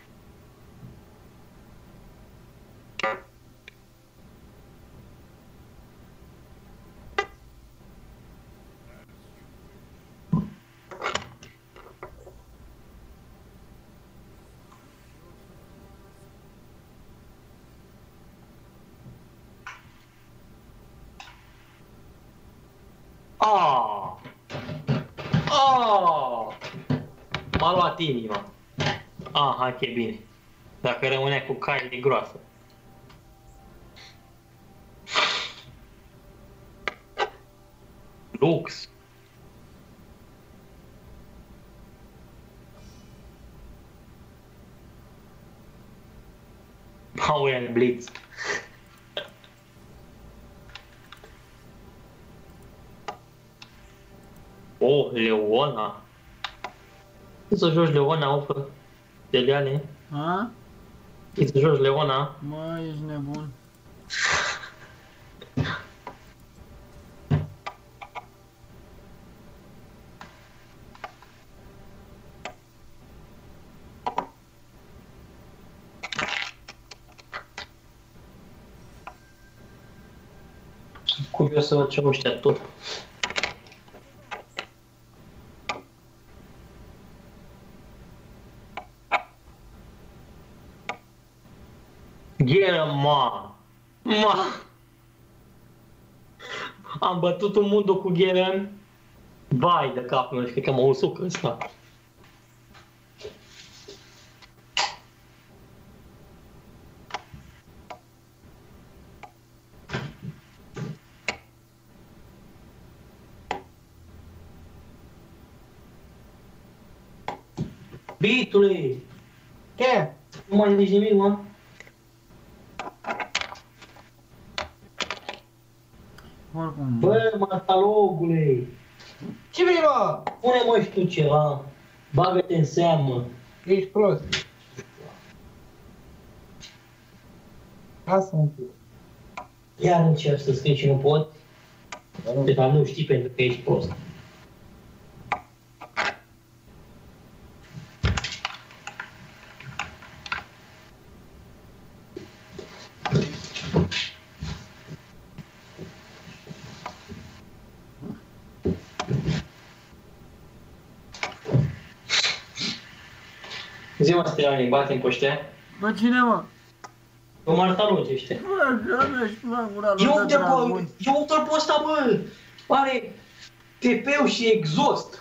Ah! Ah! M-a luat inima. Ah, hai că e bine. Dacă rămânea cu caile groasă. Lux. Power Blitz. Oh, Leona. Cum să joci Leona, ofă? De leane? A? Cum să joci Leona? Mă, ești nebun. Curios să văd ce ăștia tot. Gheră, ma! Ma! Am bătut un mundo cu Gheră. Vai de capul meu, cred că mă usuc ăsta. Bitule! Ce? Nu mai zici nimic, mă? Oricum. Bă, matalogule! Ce vrei, mă? Pune mă și tu ceva. Bagă-te în seamă. Ești prost. Lasă un pic. Iar încerc să scrii și nu pot. De fapt nu știi pentru că ești prost. Zi-mă, Stelani, bate-mi pe ăștia. Bă, cine, mă? Bă, martalogi ăștia. Bă, gămea și mă, gura lui Ia de uite, bă, dragon. ia uite-l pe ăsta, bă! Are T P-ul și exhaust.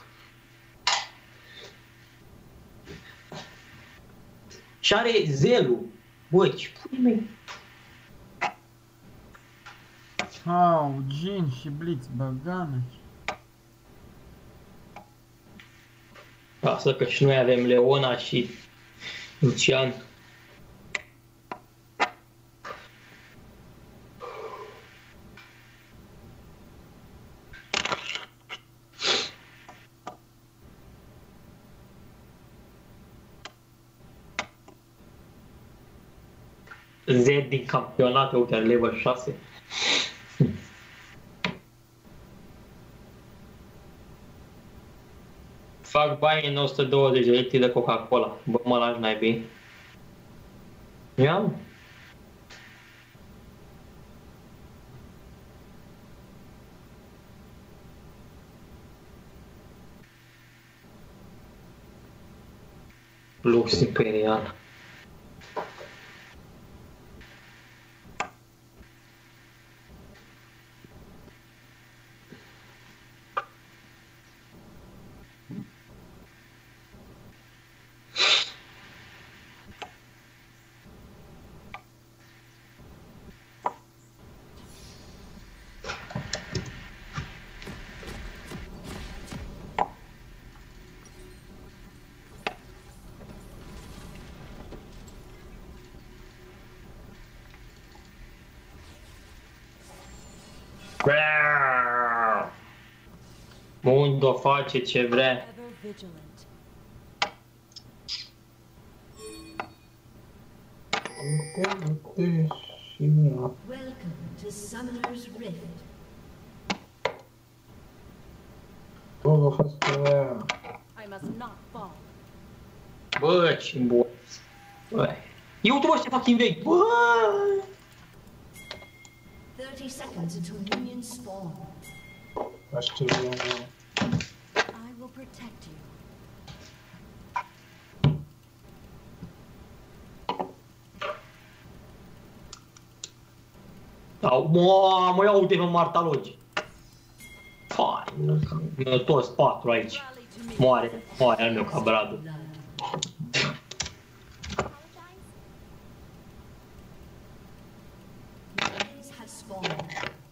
Și are zelul. Bă, ce pui mei? Au, Jin și Blitz, bă, gămea. Lasă că și noi avem Leona și Lucian. Z din campionate, uite, are level șase. Fac bani în o sută douăzeci de litri de Coca-Cola. Bă, mă lași naibii. Ia? Lux imperial. Mundo face ce vrea. Ever vigilant. Uite, și mie. Welcome to Summoner's Rift. Todo făstă. I must not fall. Bă, ce bun. Bă. Eu uite, bă, ce fac invade. Bă! thirty seconds until minions spawn. Aștept eu. I will protect you. Au, mamă, ia uite pe martalogi. Fai, toți patru aici. Moare, moare al meu ca bradul. Minions have spawned.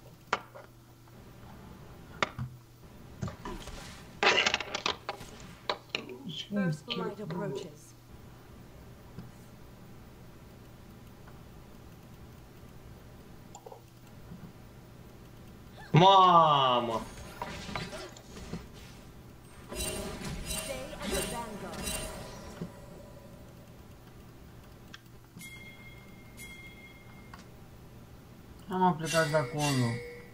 First light approaches. Mamă! Stay at the vanguard. Am aplicat de acolo.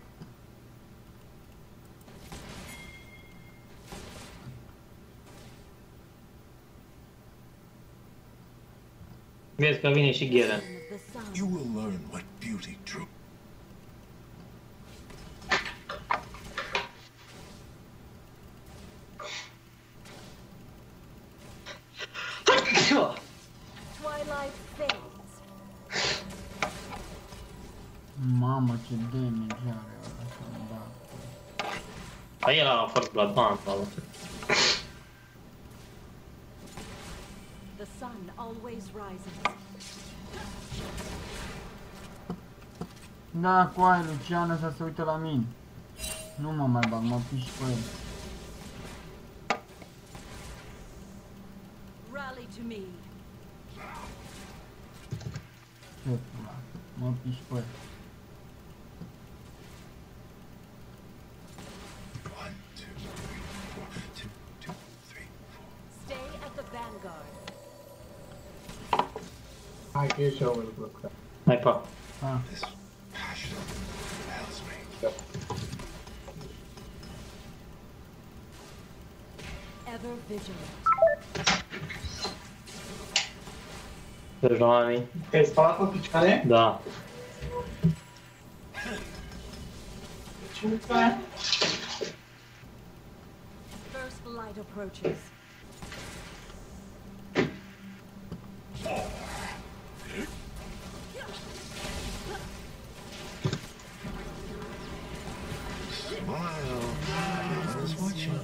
Vezi că vine și Gheran. The sun. You will learn what beauty true. Twilight fades. Mamă, ce damage are ăla să-mi dau. Dar el a fost bloodbound, ăla. The sun always rises. Da, cu aia, Luciana să se uite la mine. Nu mă mai bag, mă piși pe el. Rally to me. Ce pula, mă piși pe el. One, two, three, four. Two, two, three, four. Stay at the vanguard. Hai că e și eu îl blocat. Hai, pa. Ah. This passion compels me. Ever vigilant. Johnny. Te-ai spălat pe picioare? Da. Ce uite? First light approaches. Smile. God is watching.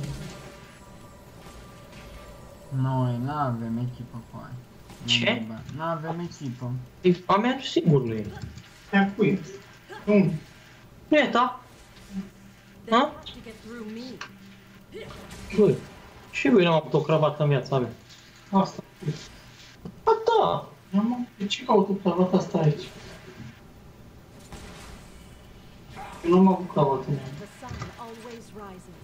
Noi n-avem echipă cu aia. Ce? N-avem echipă. A mea sigur nu e. Te-a cui? Unde? Nu e ta? They Huh? have to get through me. Băi, și eu n-am avut o cravată în viața mea. Asta. A, da. Mă, de ce caut o cravată asta aici? Eu nu am avut cravată în ea. The sun always rises.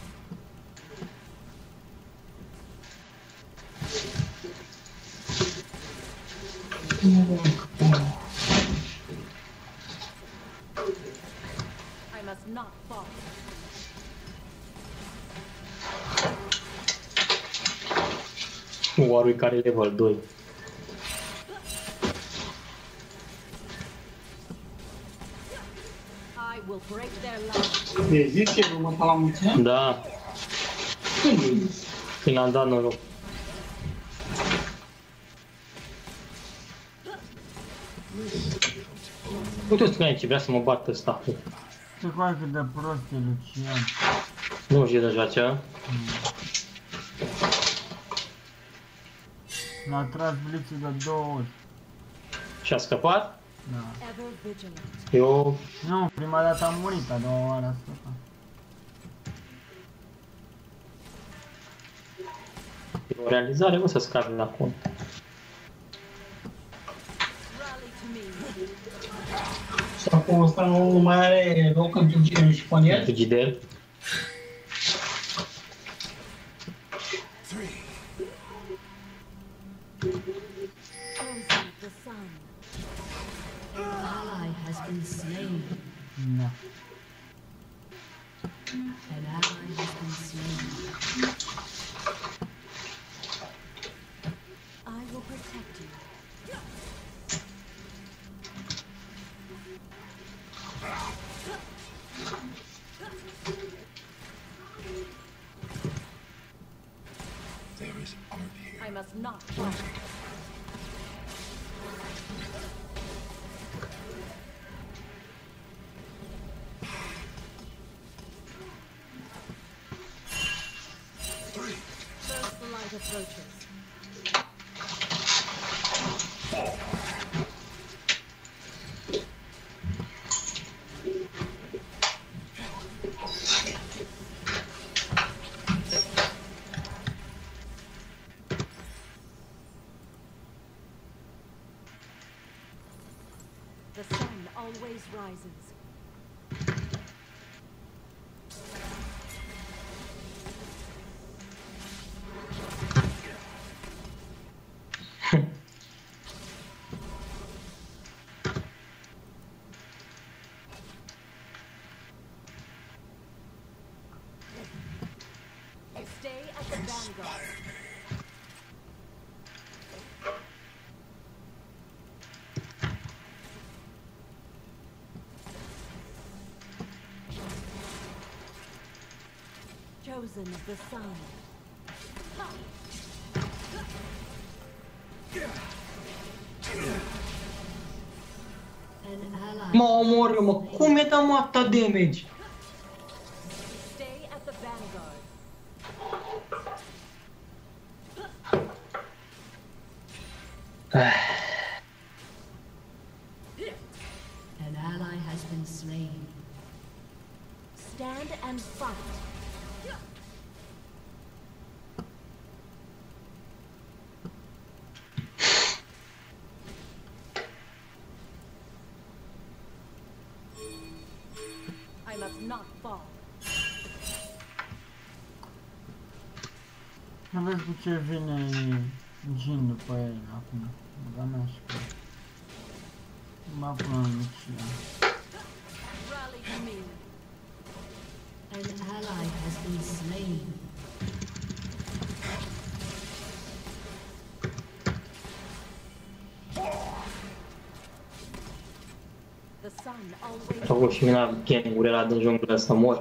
I must not fall. Warwick are level doi. I will break their lines. De zis e următoarea la mulți ani? Da, Când e zis? când am dat noroc. Uite, spuneai ce vrea să mă bată ăsta. Ce coaie cât de prost e Lucian. Nu știu de joace. M-a tras blițul de două ori. Și a scăpat? Da. Ever vigilant. Eu... Nu, prima dată am murit, a doua oară a scăpat. E o realizare, o să scapi la cont. Rally to me. Și acum ăsta nu mai are loc pentru Gidel și Ponier? Pentru Gidel. Chosen the sun. An ally has been slain. Da. An ally has been slain. I will protect you. There is art here. I must not fall. First the light approaches. The sun always rises. Stay at the vanguard. Chosen of the sun. An ally. Mă omoră, mă. Cum mi-a dat mă atâta damage? Stay at the vanguard. An ally has been slain. Stand and fight. I must not fall. Nu vezi cu ce vine Jin după el acum. Băga mea și pe... Mă până în Lucian. Rally to me. An ally has been slain. The sun always Am făcut și mina ganguri ăla din junglă să mor.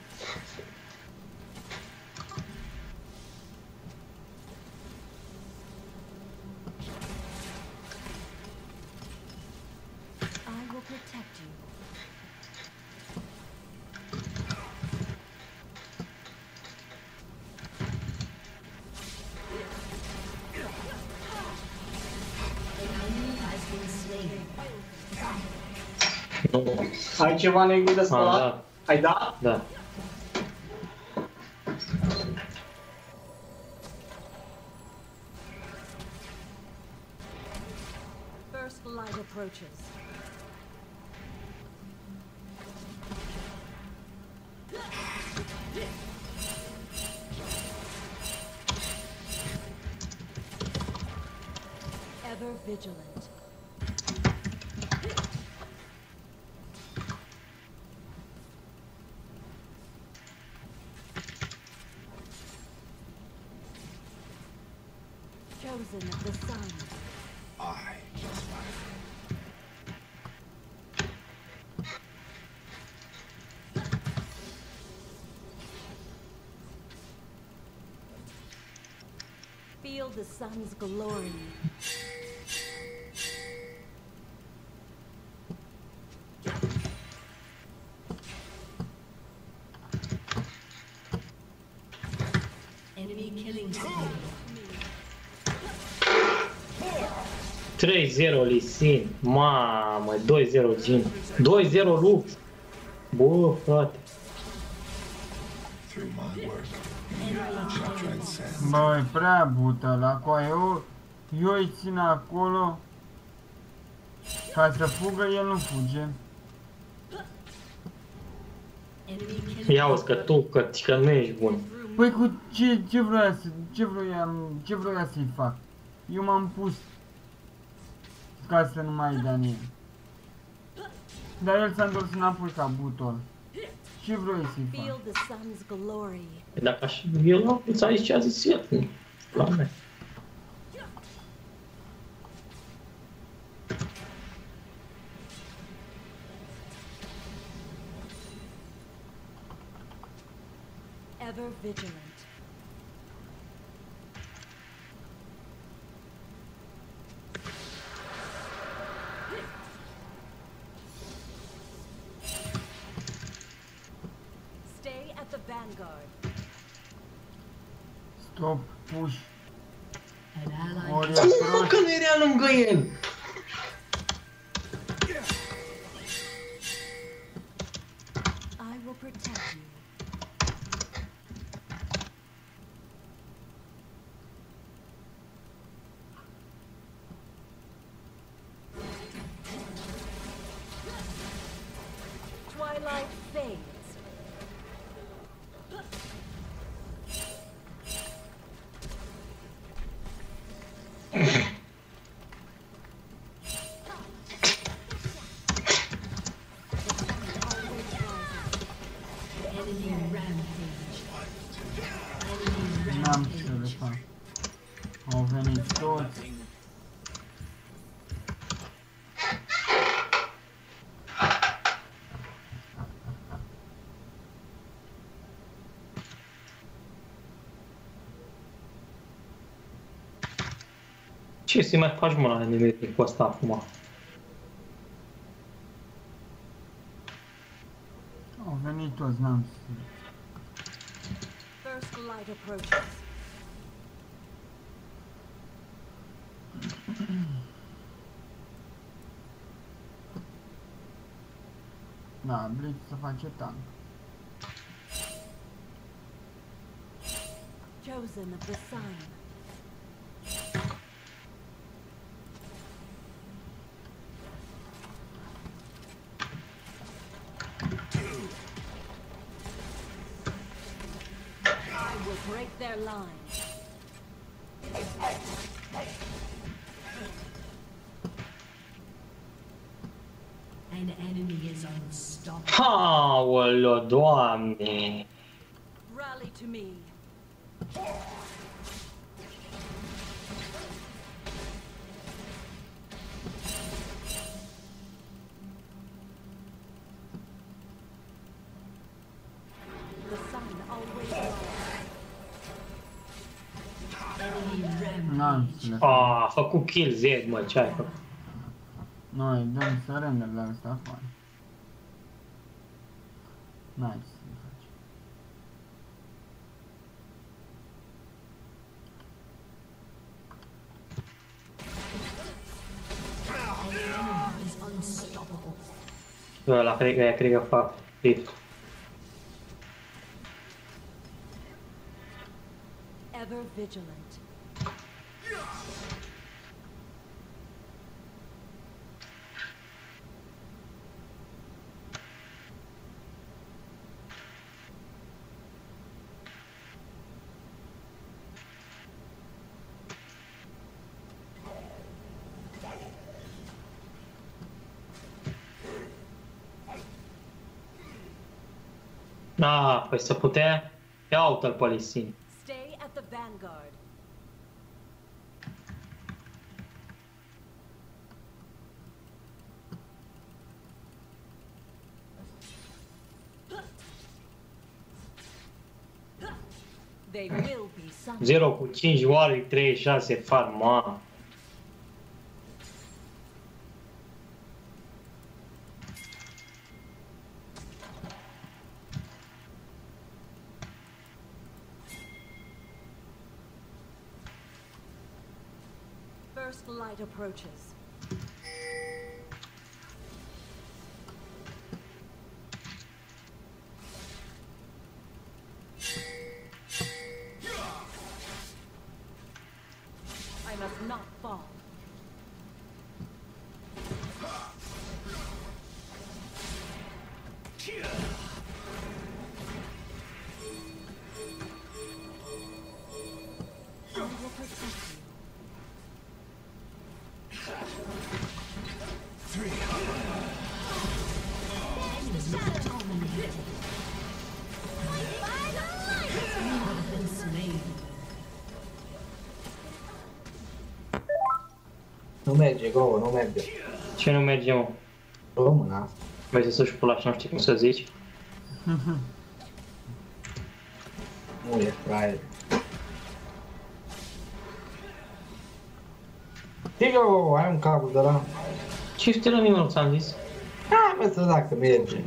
I will protect you. An enemy has been slain. Nu. Ai ceva negru de Am spălat? dat. Ai dat? Da. First light approaches. Ever vigilant. Chosen of the sun. I was fire. Feel the sun's glory. Enemy killing spree. trei zero Lee Sin. Mamă, doi zero Jhin. doi zero Lux. Bă, frate. Through my work shall transcend. Bă, e prea bută la coaie. Eu, eu îi țin acolo. Ca să fugă, el nu fuge. Enemy killing Ia uzi că tu, că, că nu ești bun. Păi cu ce, ce vroia să, ce vroiam, ce vroia să-i fac? Eu m-am pus ca să nu mai dea în el. Dar el s-a întors înapoi ca butol. Ce vrei să-i fac? Feel the sun's glory. Dacă aș, eu l-am pus aici ce a zis el. La mea. Ever vigilant. Stay at the vanguard. Stop, push. an ally. Ori Cum mă, prost. că nu era lângă el? I will protect you. Twilight fades. Enemy rampage. N-am ce le fac. Au venit toți. Ce să mai faci, mă, la nimic cu asta acum? Au venit toți, n-am să... First light approaches. Da, Blitz să face tank. Chosen of the sun. I will break their line. An enemy is unstoppable. Aoleo, Doamne! Rally to me. The sun always rises. Enemy rampage. N-am să le fac. A, a făcut kill Z, mă, ce ai făcut? Noi dăm surrender la ăsta afară. N-ai ce să le faci. An enemy is unstoppable. Ăla, cred că aia, cred că fac hit. Ever vigilant. A, păi să putea? Ia uite-l pe Lee Sin. Stay at the vanguard. They will be summoned. zero cu cinci, Wally treizeci și șase, farma. First light approaches. I must not fall. I will protect you. Nu merge, Gogo, nu merge. Ce nu merge, mă? Româna. Vezi să-și pula și nu știi cum să zici. Nu e fraier. Digo, ai un cablu de la... Ce stă la mine, ți-am zis? Hai mă să dacă merge.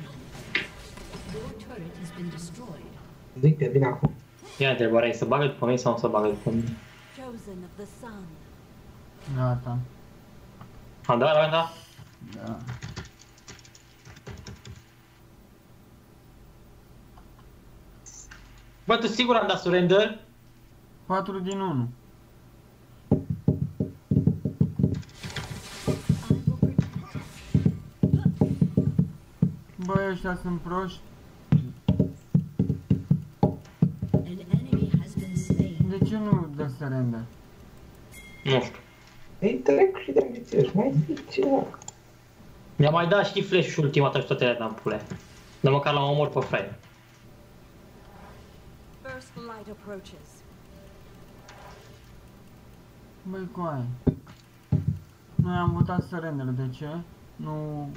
Zic că vine acum. Ia întrebarea e să bagă după mine sau să bagă după mine? Chosen of the sun. Gata. A, da, da, da. Da. Bă, tu sigur am dat surrender? patru din unu. Băi, ăștia sunt proști. De ce nu dă surrender? Nu știu. Ei, trec și de ambițioși, mai zic ceva. Mi-a mai dat și flash-ul ultima dată și toate le-am pule. Dar măcar l-am omor pe fraier. First light approaches. Băi, coaie. Noi am votat surrender, de ce? Nu...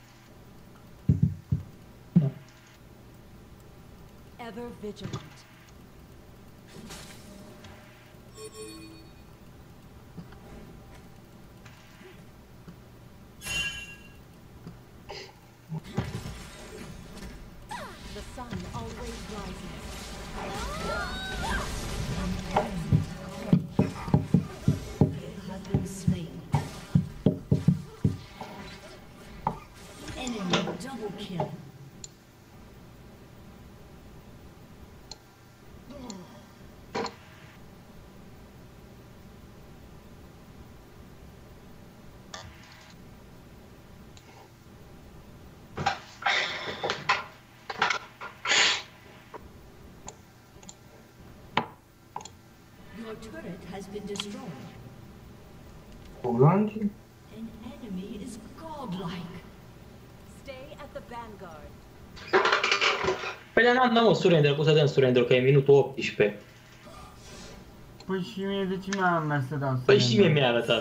Ever vigilant. The sun always rises. Has been slain. Enemy double kill. Your turret has been destroyed. Cum langi? An enemy is godlike. Stay at the vanguard. Păi dar n-am dat mă surrender, cum să dăm surrender, că e minutul optsprezece. Păi și mie, de ce mi-a mers să dau surrender? Păi și mie mi-a arătat.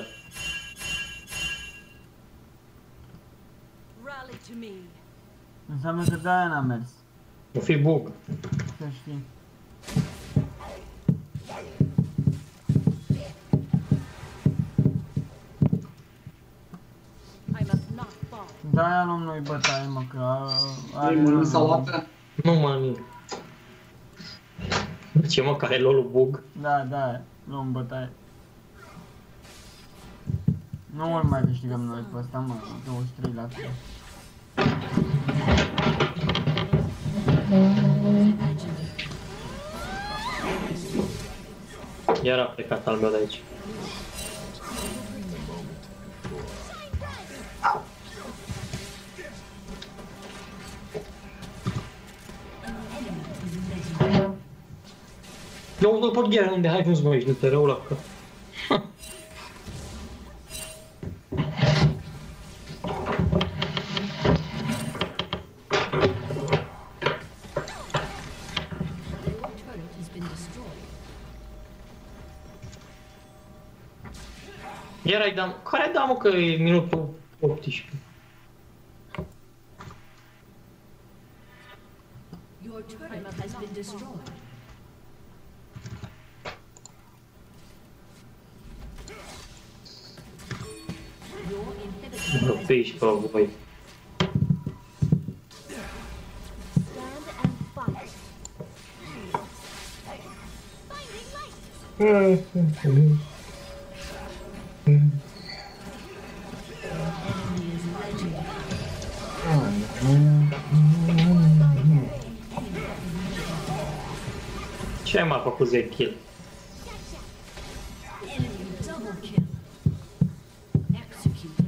Rally to me. Înseamnă că de-aia n-a mers. O fi bug. Să știi. I must not fall. De-aia luăm noi bătaie, mă, că a- Ai mănânc salată? Nu mănânc. Ce mă, care lolul bug? Da, da, luăm bătaie. Nu îl mai câștigăm noi pe ăsta, mă, douăzeci și trei la sută. Iar a plecat al meu de aici. Eu nu pot ghera unde ai ajuns, mă, ești de rău la că... Iar ai dat, care ai dat, mă, că e minutul optsprezece? Your turret has been destroyed. piși pe voi. Stand and fight. Finding light. Ce m-a făcut zece kill? Enemy double kill. Executed.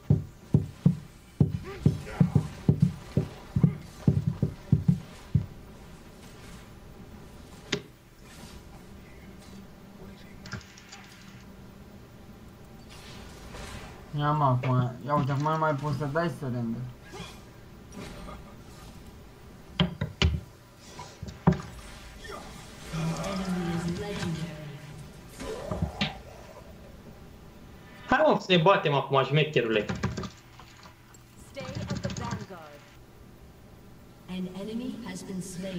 Ia mă acum, ia uite, acum nu mai poți să dai surrender. Hai mă, să ne batem acum, șmecherule. Stay at the vanguard. An enemy has been slain.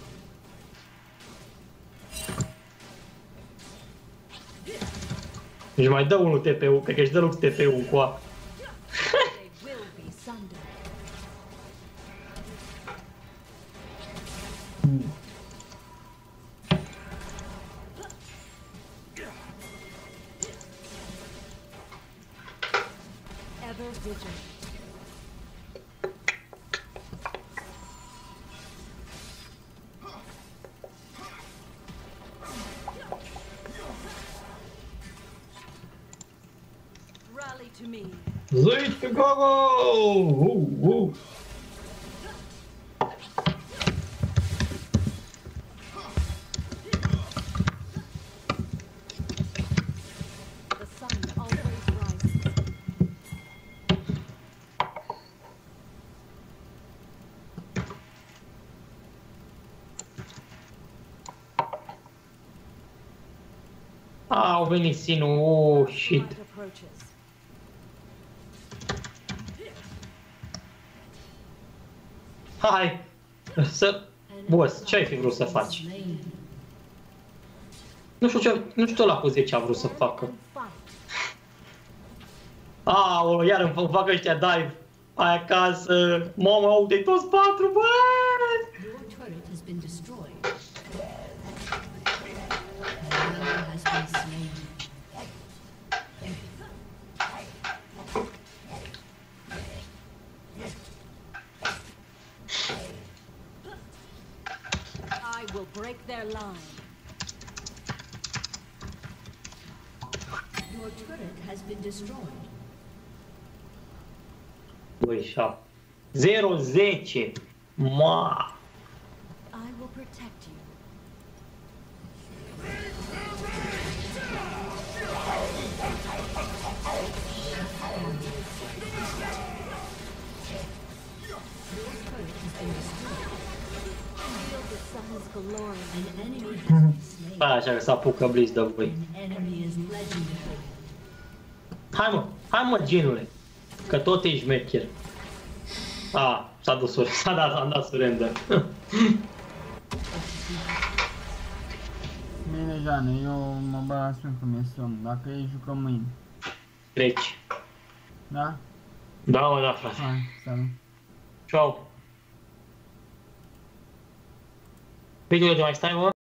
Deci mai dă unul T P-ul, cred că își dă lux T P-ul cu a. They will be sundered. Ever vigilant. Rally to me. Zici, go, go! Uh, uh. The sun always rises. Ah, au venit sinul, oh, shit. Light approaches. Hai, să... Boss, ce ai fi vrut să faci? Slain. Nu știu ce, nu știu ăla cu zece a vrut să facă. Fight. Aoleu, iar îmi fac ăștia dive. Hai acasă. Mamă, au de toți patru, bă! Your turret has been destroyed. An enemy has been slain. I will break their line. Your turret has been destroyed. doi șapte. zero zece. Ma. I will protect you. Feel the sun's glory. An enemy has been slain. Hai așa că să apucă blitz de voi. An enemy is legendary. Hai mă, hai mă, genule. Că tot ești mecher. A, s-a dus, s-a dat, s-a dat surrender. Bine, Jane, eu mă bag la spun că mi-e somn. Dacă e, jucăm mâine. Treci. Da? Da, mă, da, frate. Hai, salut. Ciao. Video de mai stai, mă?